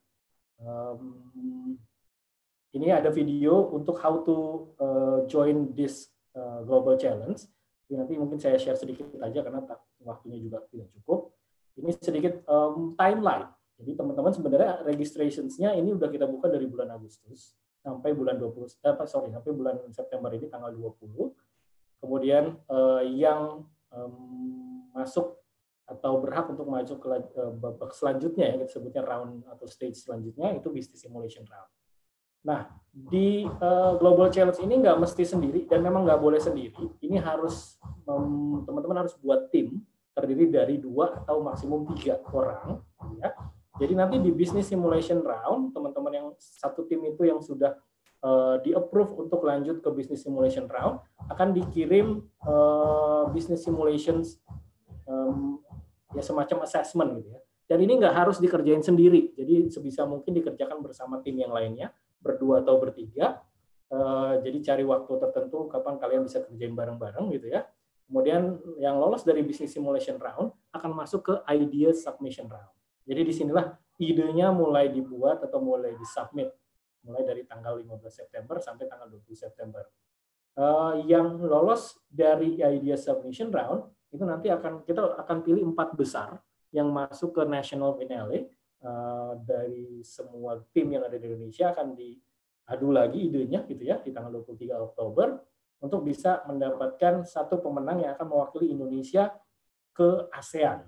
Um, ini ada video untuk how to uh, join this uh, global challenge. Nanti mungkin saya share sedikit aja karena waktunya juga tidak cukup. Ini sedikit um, timeline. Jadi teman-teman sebenarnya registrationsnya ini udah kita buka dari bulan Agustus sampai bulan dua puluh, eh, sorry sampai bulan September ini tanggal dua puluh. Kemudian uh, yang um, masuk atau berhak untuk maju ke uh, babak selanjutnya, ya kita sebutnya round atau stage selanjutnya itu business simulation round. Nah, di uh, Global Challenge ini nggak mesti sendiri dan memang nggak boleh sendiri. Ini harus um, teman-teman harus buat tim terdiri dari dua atau maksimum tiga orang. Ya. Jadi nanti di Business Simulation Round, teman-teman yang satu tim itu yang sudah uh, di-approve untuk lanjut ke Business Simulation Round akan dikirim uh, Business Simulations um, ya semacam assessment gitu ya. Dan ini nggak harus dikerjain sendiri. Jadi sebisa mungkin dikerjakan bersama tim yang lainnya, berdua atau bertiga, uh, jadi cari waktu tertentu kapan kalian bisa kerjain bareng-bareng gitu ya. Kemudian yang lolos dari business simulation round akan masuk ke idea submission round. Jadi disinilah idenya mulai dibuat atau mulai disubmit, mulai dari tanggal lima belas September sampai tanggal dua puluh September. Uh, yang lolos dari idea submission round itu nanti akan kita akan pilih empat besar yang masuk ke national finale. Uh, dari semua tim yang ada di Indonesia akan diadu lagi idenya gitu ya di tanggal dua puluh tiga Oktober untuk bisa mendapatkan satu pemenang yang akan mewakili Indonesia ke ASEAN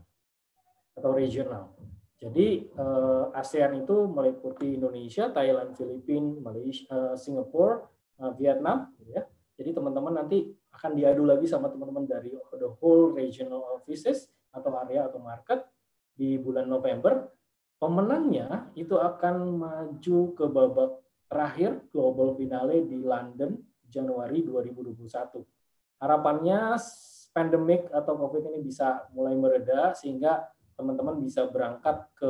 atau regional. Jadi uh, ASEAN itu meliputi Indonesia, Thailand, Filipina, Malaysia, uh, Singapura, uh, Vietnam gitu ya. Jadi teman-teman nanti akan diadu lagi sama teman-teman dari the whole regional offices atau area atau market di bulan November. Pemenangnya itu akan maju ke babak terakhir global finale di London Januari dua ribu dua puluh satu. Harapannya pandemik atau COVID ini bisa mulai mereda sehingga teman-teman bisa berangkat ke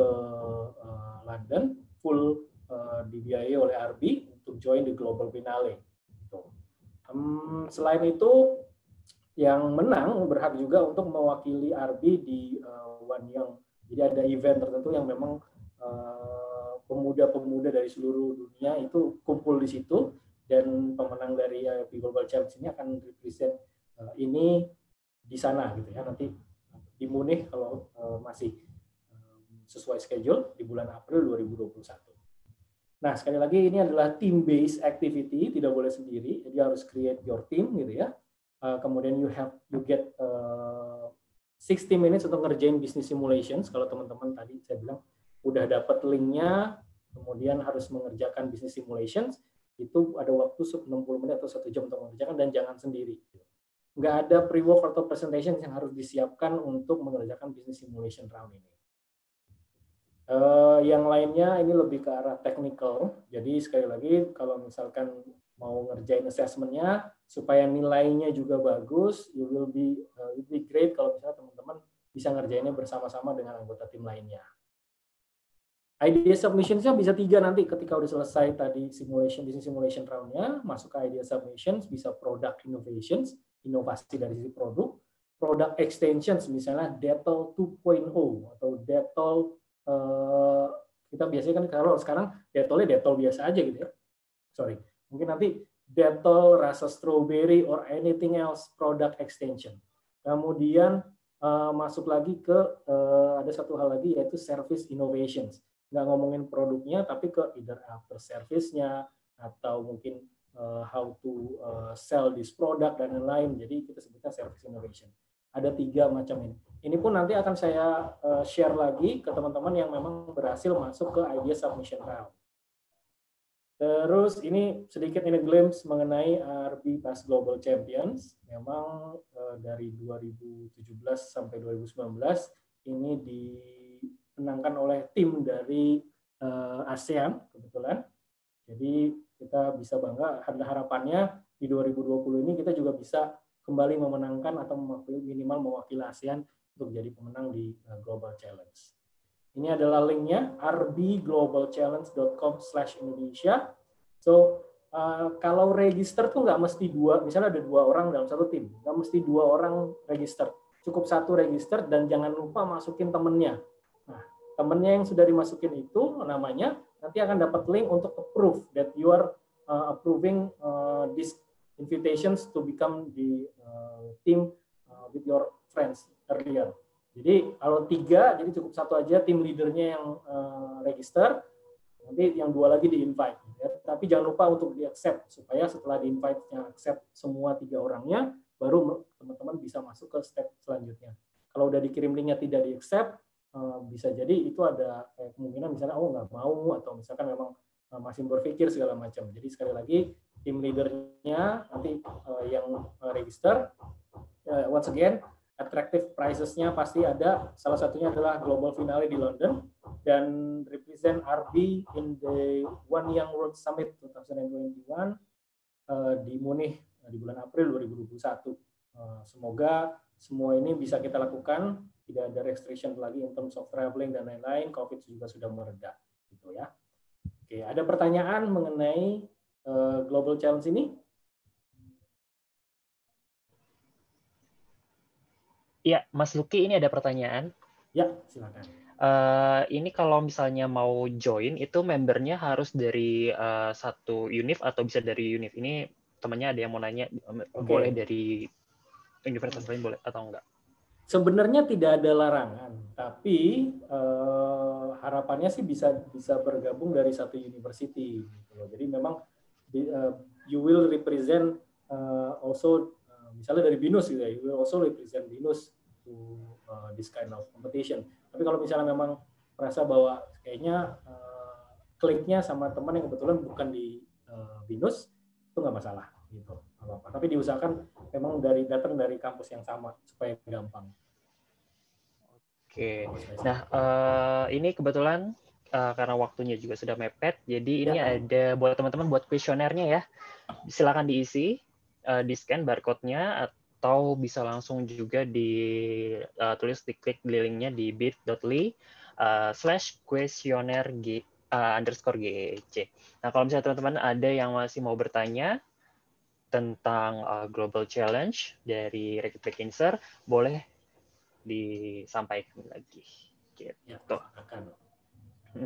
uh, London full uh, dibiayai oleh R B untuk join di global finale. Gitu. Um, selain itu, yang menang berhak juga untuk mewakili R B di uh, One Young. Jadi ada event tertentu yang memang uh, pemuda-pemuda dari seluruh dunia itu kumpul di situ, dan pemenang dari I F B Global Challenge ini akan represent uh, ini di sana gitu ya, nanti di Munich kalau uh, masih um, sesuai schedule di bulan April dua ribu dua puluh satu. Nah, sekali lagi ini adalah team-based activity, tidak boleh sendiri, jadi harus create your team gitu ya. Uh, kemudian you have you get uh, sixty minutes untuk ngerjain business simulations. Kalau teman-teman tadi saya bilang udah dapat linknya, kemudian harus mengerjakan business simulations, itu ada waktu enam puluh menit atau satu jam untuk mengerjakan dan jangan sendiri. Nggak ada pre-work atau presentation yang harus disiapkan untuk mengerjakan business simulation round ini. Uh, yang lainnya ini lebih ke arah technical. Jadi sekali lagi kalau misalkan mau ngerjain assessment-nya supaya nilainya juga bagus, you will be uh, will be great kalau misalnya teman-teman bisa ngerjainnya bersama-sama dengan anggota tim lainnya. Idea submissions-nya bisa tiga nanti ketika udah selesai tadi simulation business simulation round-nya, masuk ke idea submissions, bisa product innovations, inovasi dari sisi produk, product extensions misalnya Detol two point oh atau Detol Uh, kita biasanya kan kalau sekarang Detolnya Detol biasa aja gitu ya. Sorry, mungkin nanti Detol rasa strawberry or anything else product extension. Kemudian uh, masuk lagi ke uh, ada satu hal lagi yaitu service innovations. Nggak ngomongin produknya tapi ke either after service-nya atau mungkin uh, how to uh, sell this product dan lain-lain. Jadi kita sebutnya service innovation. Ada tiga macam ini. Ini pun nanti akan saya share lagi ke teman-teman yang memang berhasil masuk ke idea submission round. Terus ini sedikit ini glimpse mengenai R B Past Global Champions. Memang dari dua ribu tujuh belas sampai dua ribu sembilan belas ini dimenangkan oleh tim dari ASEAN kebetulan. Jadi kita bisa bangga, harapannya di dua ribu dua puluh ini kita juga bisa kembali memenangkan atau minimal mewakili ASEAN untuk jadi pemenang di Global Challenge. Ini adalah linknya r b global challenge dot com slash indonesia. So uh, kalau register tuh nggak mesti dua, misalnya ada dua orang dalam satu tim, nggak mesti dua orang register, cukup satu register dan jangan lupa masukin temennya. Nah, temennya yang sudah dimasukin itu namanya nanti akan dapat link untuk approve that you are uh, approving uh, this invitations to become the uh, team uh, with your friends earlier. Jadi kalau tiga, jadi cukup satu aja tim leadernya yang uh, register, nanti yang dua lagi di-invite. Ya. Tapi jangan lupa untuk di-accept, supaya setelah di-invite-nya accept semua tiga orangnya, baru teman-teman bisa masuk ke step selanjutnya. Kalau udah dikirim linknya tidak di-accept, uh, bisa jadi itu ada kayak kemungkinan misalnya, oh nggak mau, atau misalkan memang uh, masih berpikir segala macam. Jadi sekali lagi, tim leadernya nanti uh, yang uh, register, uh, once again, attractive prizes-nya pasti ada. Salah satunya adalah Global Finale di London dan represent R B in the One Young World Summit dua ribu dua puluh satu uh, di Munich uh, di bulan April dua ribu dua puluh satu. Uh, semoga semua ini bisa kita lakukan, tidak ada restriction lagi in terms of traveling dan lain-lain. COVID juga sudah mereda, gitu ya. Oke, ada pertanyaan mengenai uh, Global Challenge ini? Iya, Mas Luki, ini ada pertanyaan. Ya, silakan. Uh, ini kalau misalnya mau join, itu membernya harus dari uh, satu univ atau bisa dari univ? Ini temannya ada yang mau nanya, okay. Boleh dari universitas lain boleh atau enggak? Sebenarnya tidak ada larangan, tapi uh, harapannya sih bisa bisa bergabung dari satu university. Gitu loh. Jadi memang uh, you will represent uh, also misalnya dari BINUS gitu ya, you will also represent BINUS to uh, this kind of competition. Tapi kalau misalnya memang merasa bahwa kayaknya uh, kliknya sama teman yang kebetulan bukan di uh, BINUS, itu nggak masalah gitu. Apa-apa. Tapi diusahakan memang dari datang dari kampus yang sama supaya gampang. Oke. Nah, uh, ini kebetulan uh, karena waktunya juga sudah mepet, jadi ini ya. Ada buat teman-teman buat kuesionernya ya. Silakan diisi. Uh, di scan barcode-nya atau bisa langsung juga di uh, tulis diklik di linknya di bit.ly uh, slash questionnaire g uh, underscore gec. Nah kalau misalnya teman-teman ada yang masih mau bertanya tentang uh, Global Challenge dari Recruit Vacancer, boleh disampaikan lagi. Gitu. Ya, akan. Hmm.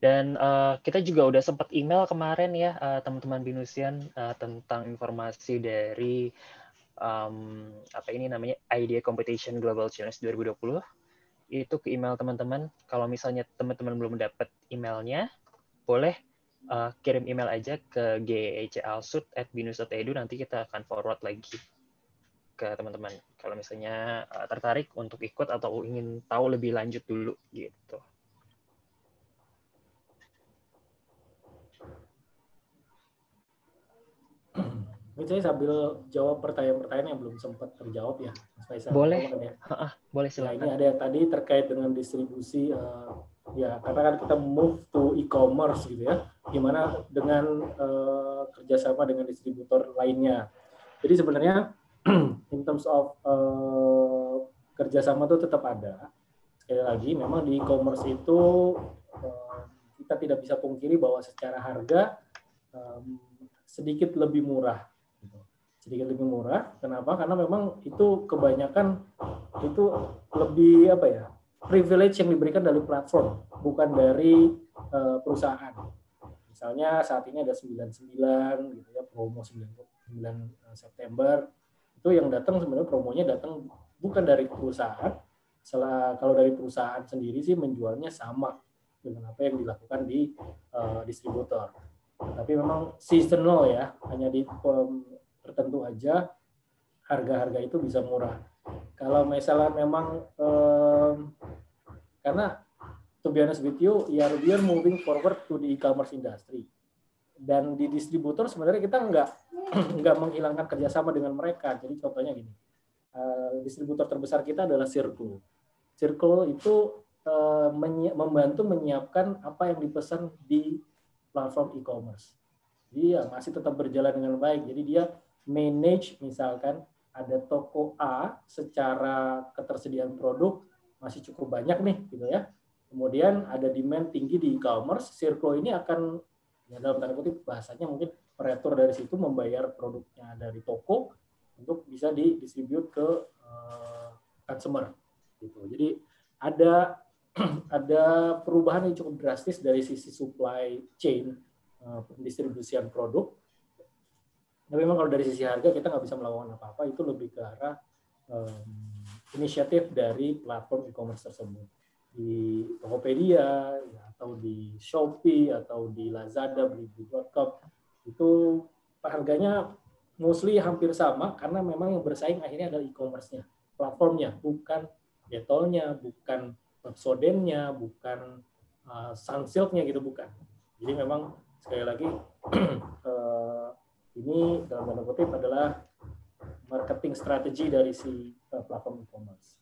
Dan uh, kita juga udah sempat email kemarin ya uh, teman-teman Binusian uh, tentang informasi dari um, apa ini namanya Idea Competition Global Challenge dua ribu dua puluh. Itu ke email teman-teman. Kalau misalnya teman-teman belum dapat emailnya, boleh uh, kirim email aja ke gecalsut at binus dot edu, nanti kita akan forward lagi ke teman-teman. Kalau misalnya uh, tertarik untuk ikut atau ingin tahu lebih lanjut dulu gitu. Ini saya sambil jawab pertanyaan-pertanyaan yang belum sempat terjawab ya, Mas Faisal. Boleh, ya. Ha-ha, boleh silakan. Ya, ini ada tadi terkait dengan distribusi, uh, ya karena kan kita move to e-commerce gitu ya, gimana dengan uh, kerjasama dengan distributor lainnya. Jadi sebenarnya in terms of uh, kerjasama itu tetap ada. Sekali lagi, memang di e-commerce itu uh, kita tidak bisa pungkiri bahwa secara harga um, sedikit lebih murah. sedikit lebih murah. Kenapa? Karena memang itu kebanyakan itu lebih apa ya, privilege yang diberikan dari platform, bukan dari uh, perusahaan. Misalnya saat ini ada sembilan puluh sembilan gitu ya, promo sembilan puluh sembilan September. Itu yang datang sebenarnya promonya datang bukan dari perusahaan. Setelah kalau dari perusahaan sendiri sih menjualnya sama dengan apa yang dilakukan di uh, distributor. Tapi memang seasonal ya, hanya di um, tertentu aja harga-harga itu bisa murah. Kalau misalnya memang um, karena to be honest with you, we are, we are moving forward to the e-commerce industry. Dan di distributor sebenarnya kita nggak nggak menghilangkan kerjasama dengan mereka. Jadi contohnya gini, uh, distributor terbesar kita adalah Circle. Circle itu uh, menyi- membantu menyiapkan apa yang dipesan di platform e-commerce. Jadi ya masih tetap berjalan dengan baik. Jadi dia manage, misalkan ada toko A secara ketersediaan produk masih cukup banyak nih gitu ya. Kemudian ada demand tinggi di e-commerce, Circle ini akan ya dalam tanda kutip bahasanya mungkin operator dari situ membayar produknya dari toko untuk bisa didistribute ke uh, consumer gitu. Jadi ada ada perubahan yang cukup drastis dari sisi supply chain uh, pendistribusian produk. Tapi memang kalau dari sisi harga kita nggak bisa melakukan apa-apa, itu lebih ke arah um, inisiatif dari platform e-commerce tersebut. Di Tokopedia, ya, atau di Shopee, atau di Lazada, Blibli dot com, itu harganya mostly hampir sama, karena memang yang bersaing akhirnya adalah e-commerce-nya, platformnya, bukan Detolnya, bukan Pepsodentnya, bukan uh, Sunsilk-nya gitu, bukan. Jadi memang sekali lagi, uh, ini dalam tanda kutip adalah marketing strategi dari si uh, platform e-commerce.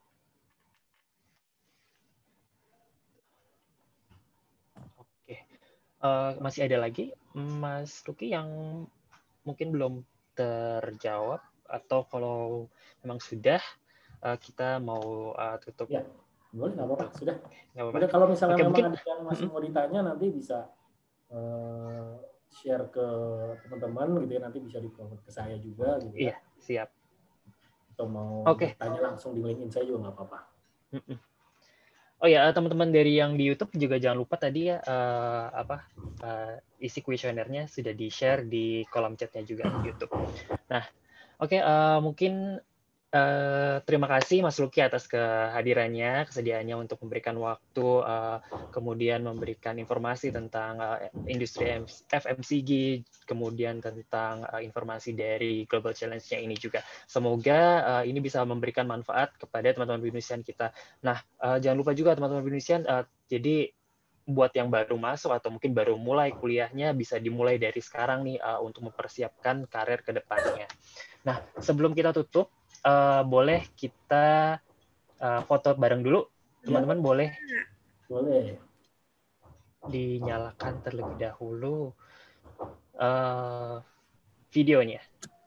Oke, uh, masih ada lagi Mas Ruki yang mungkin belum terjawab, atau kalau memang sudah uh, kita mau uh, tutup. Ya, boleh, nggak apa-apa, sudah. Nggak apa-apa. Udah, kalau misalnya Oke, memang mungkin ada yang masih mau ditanya, nanti bisa uh, share ke teman-teman gitu ya, nanti bisa di-forward ke saya juga gitu ya. Iya, siap. Atau mau Oke. tanya langsung di LinkedIn saya juga nggak apa-apa. Oh ya, teman-teman dari yang di YouTube juga jangan lupa tadi ya uh, apa uh, isi kuesionernya sudah di-share di kolom chatnya juga di YouTube. Nah, oke, okay, uh, mungkin Uh, terima kasih Mas Luki atas kehadirannya, kesediaannya untuk memberikan waktu, uh, kemudian memberikan informasi tentang uh, industri F M C G, kemudian tentang uh, informasi dari Global Challenge-nya ini juga. Semoga uh, ini bisa memberikan manfaat kepada teman-teman Binusian kita. Nah, uh, jangan lupa juga teman-teman Binusian, uh, jadi buat yang baru masuk atau mungkin baru mulai kuliahnya, bisa dimulai dari sekarang nih uh, untuk mempersiapkan karir ke depannya. Nah, sebelum kita tutup, Uh, boleh kita uh, foto bareng dulu, teman-teman, ya. Boleh? Boleh. Dinyalakan terlebih dahulu uh, videonya.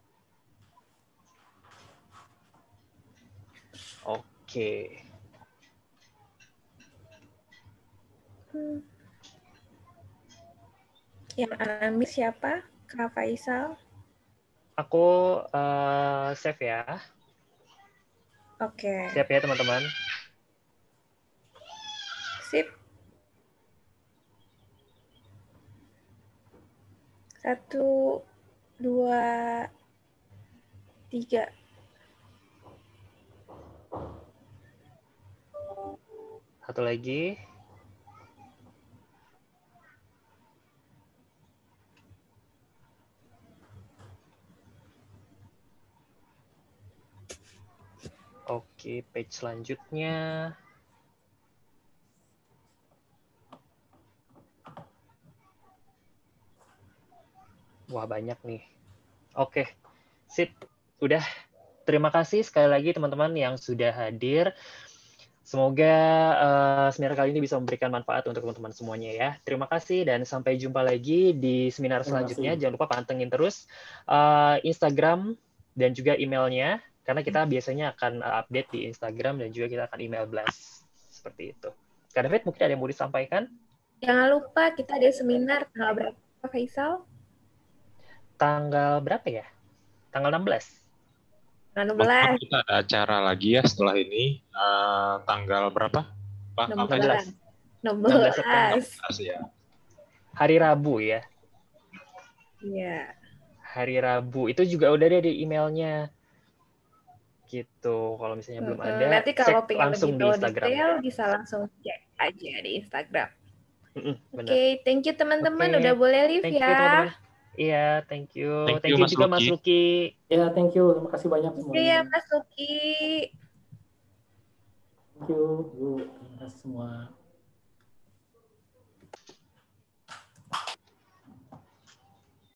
Oke. Hmm. Yang alami siapa? Kak Faisal? Aku uh, save ya. Oke. Okay. Siap ya, teman-teman? Sip. Satu, dua, tiga. Satu lagi. Oke, page selanjutnya. Wah, banyak nih. Oke, sip. Udah. Terima kasih sekali lagi teman-teman yang sudah hadir. Semoga uh, seminar kali ini bisa memberikan manfaat untuk teman-teman semuanya ya. Terima kasih dan sampai jumpa lagi di seminar selanjutnya. Jangan lupa pantengin terus uh, Instagram dan juga emailnya, karena kita biasanya akan update di Instagram dan juga kita akan email blast. Seperti itu. Kak David, mungkin ada yang mau disampaikan? Jangan lupa kita ada seminar tanggal berapa, Pak Faisal? Tanggal berapa ya? Tanggal enam belas. Tanggal enam belas. Kita ada acara lagi ya setelah ini. Uh, tanggal berapa? Pak? enam belas. enam belas. enam belas September. Ya. Hari Rabu ya? Iya. Hari Rabu. Itu juga udah ada di emailnya. Gitu. Kalau misalnya belum ada, nanti kalau cek pengen langsung lebih di tahu Instagram. detail, bisa langsung cek aja di Instagram. Mm-mm, Oke, okay, thank you teman-teman. Okay. Udah boleh live thank ya. You, teman-teman. Iya, thank you. Thank, thank you, you Mas juga Luki. Mas Luki. Ya, thank you. Terima kasih banyak semuanya. Iya, Mas Luki. Thank you, Bu. Terima kasih semua.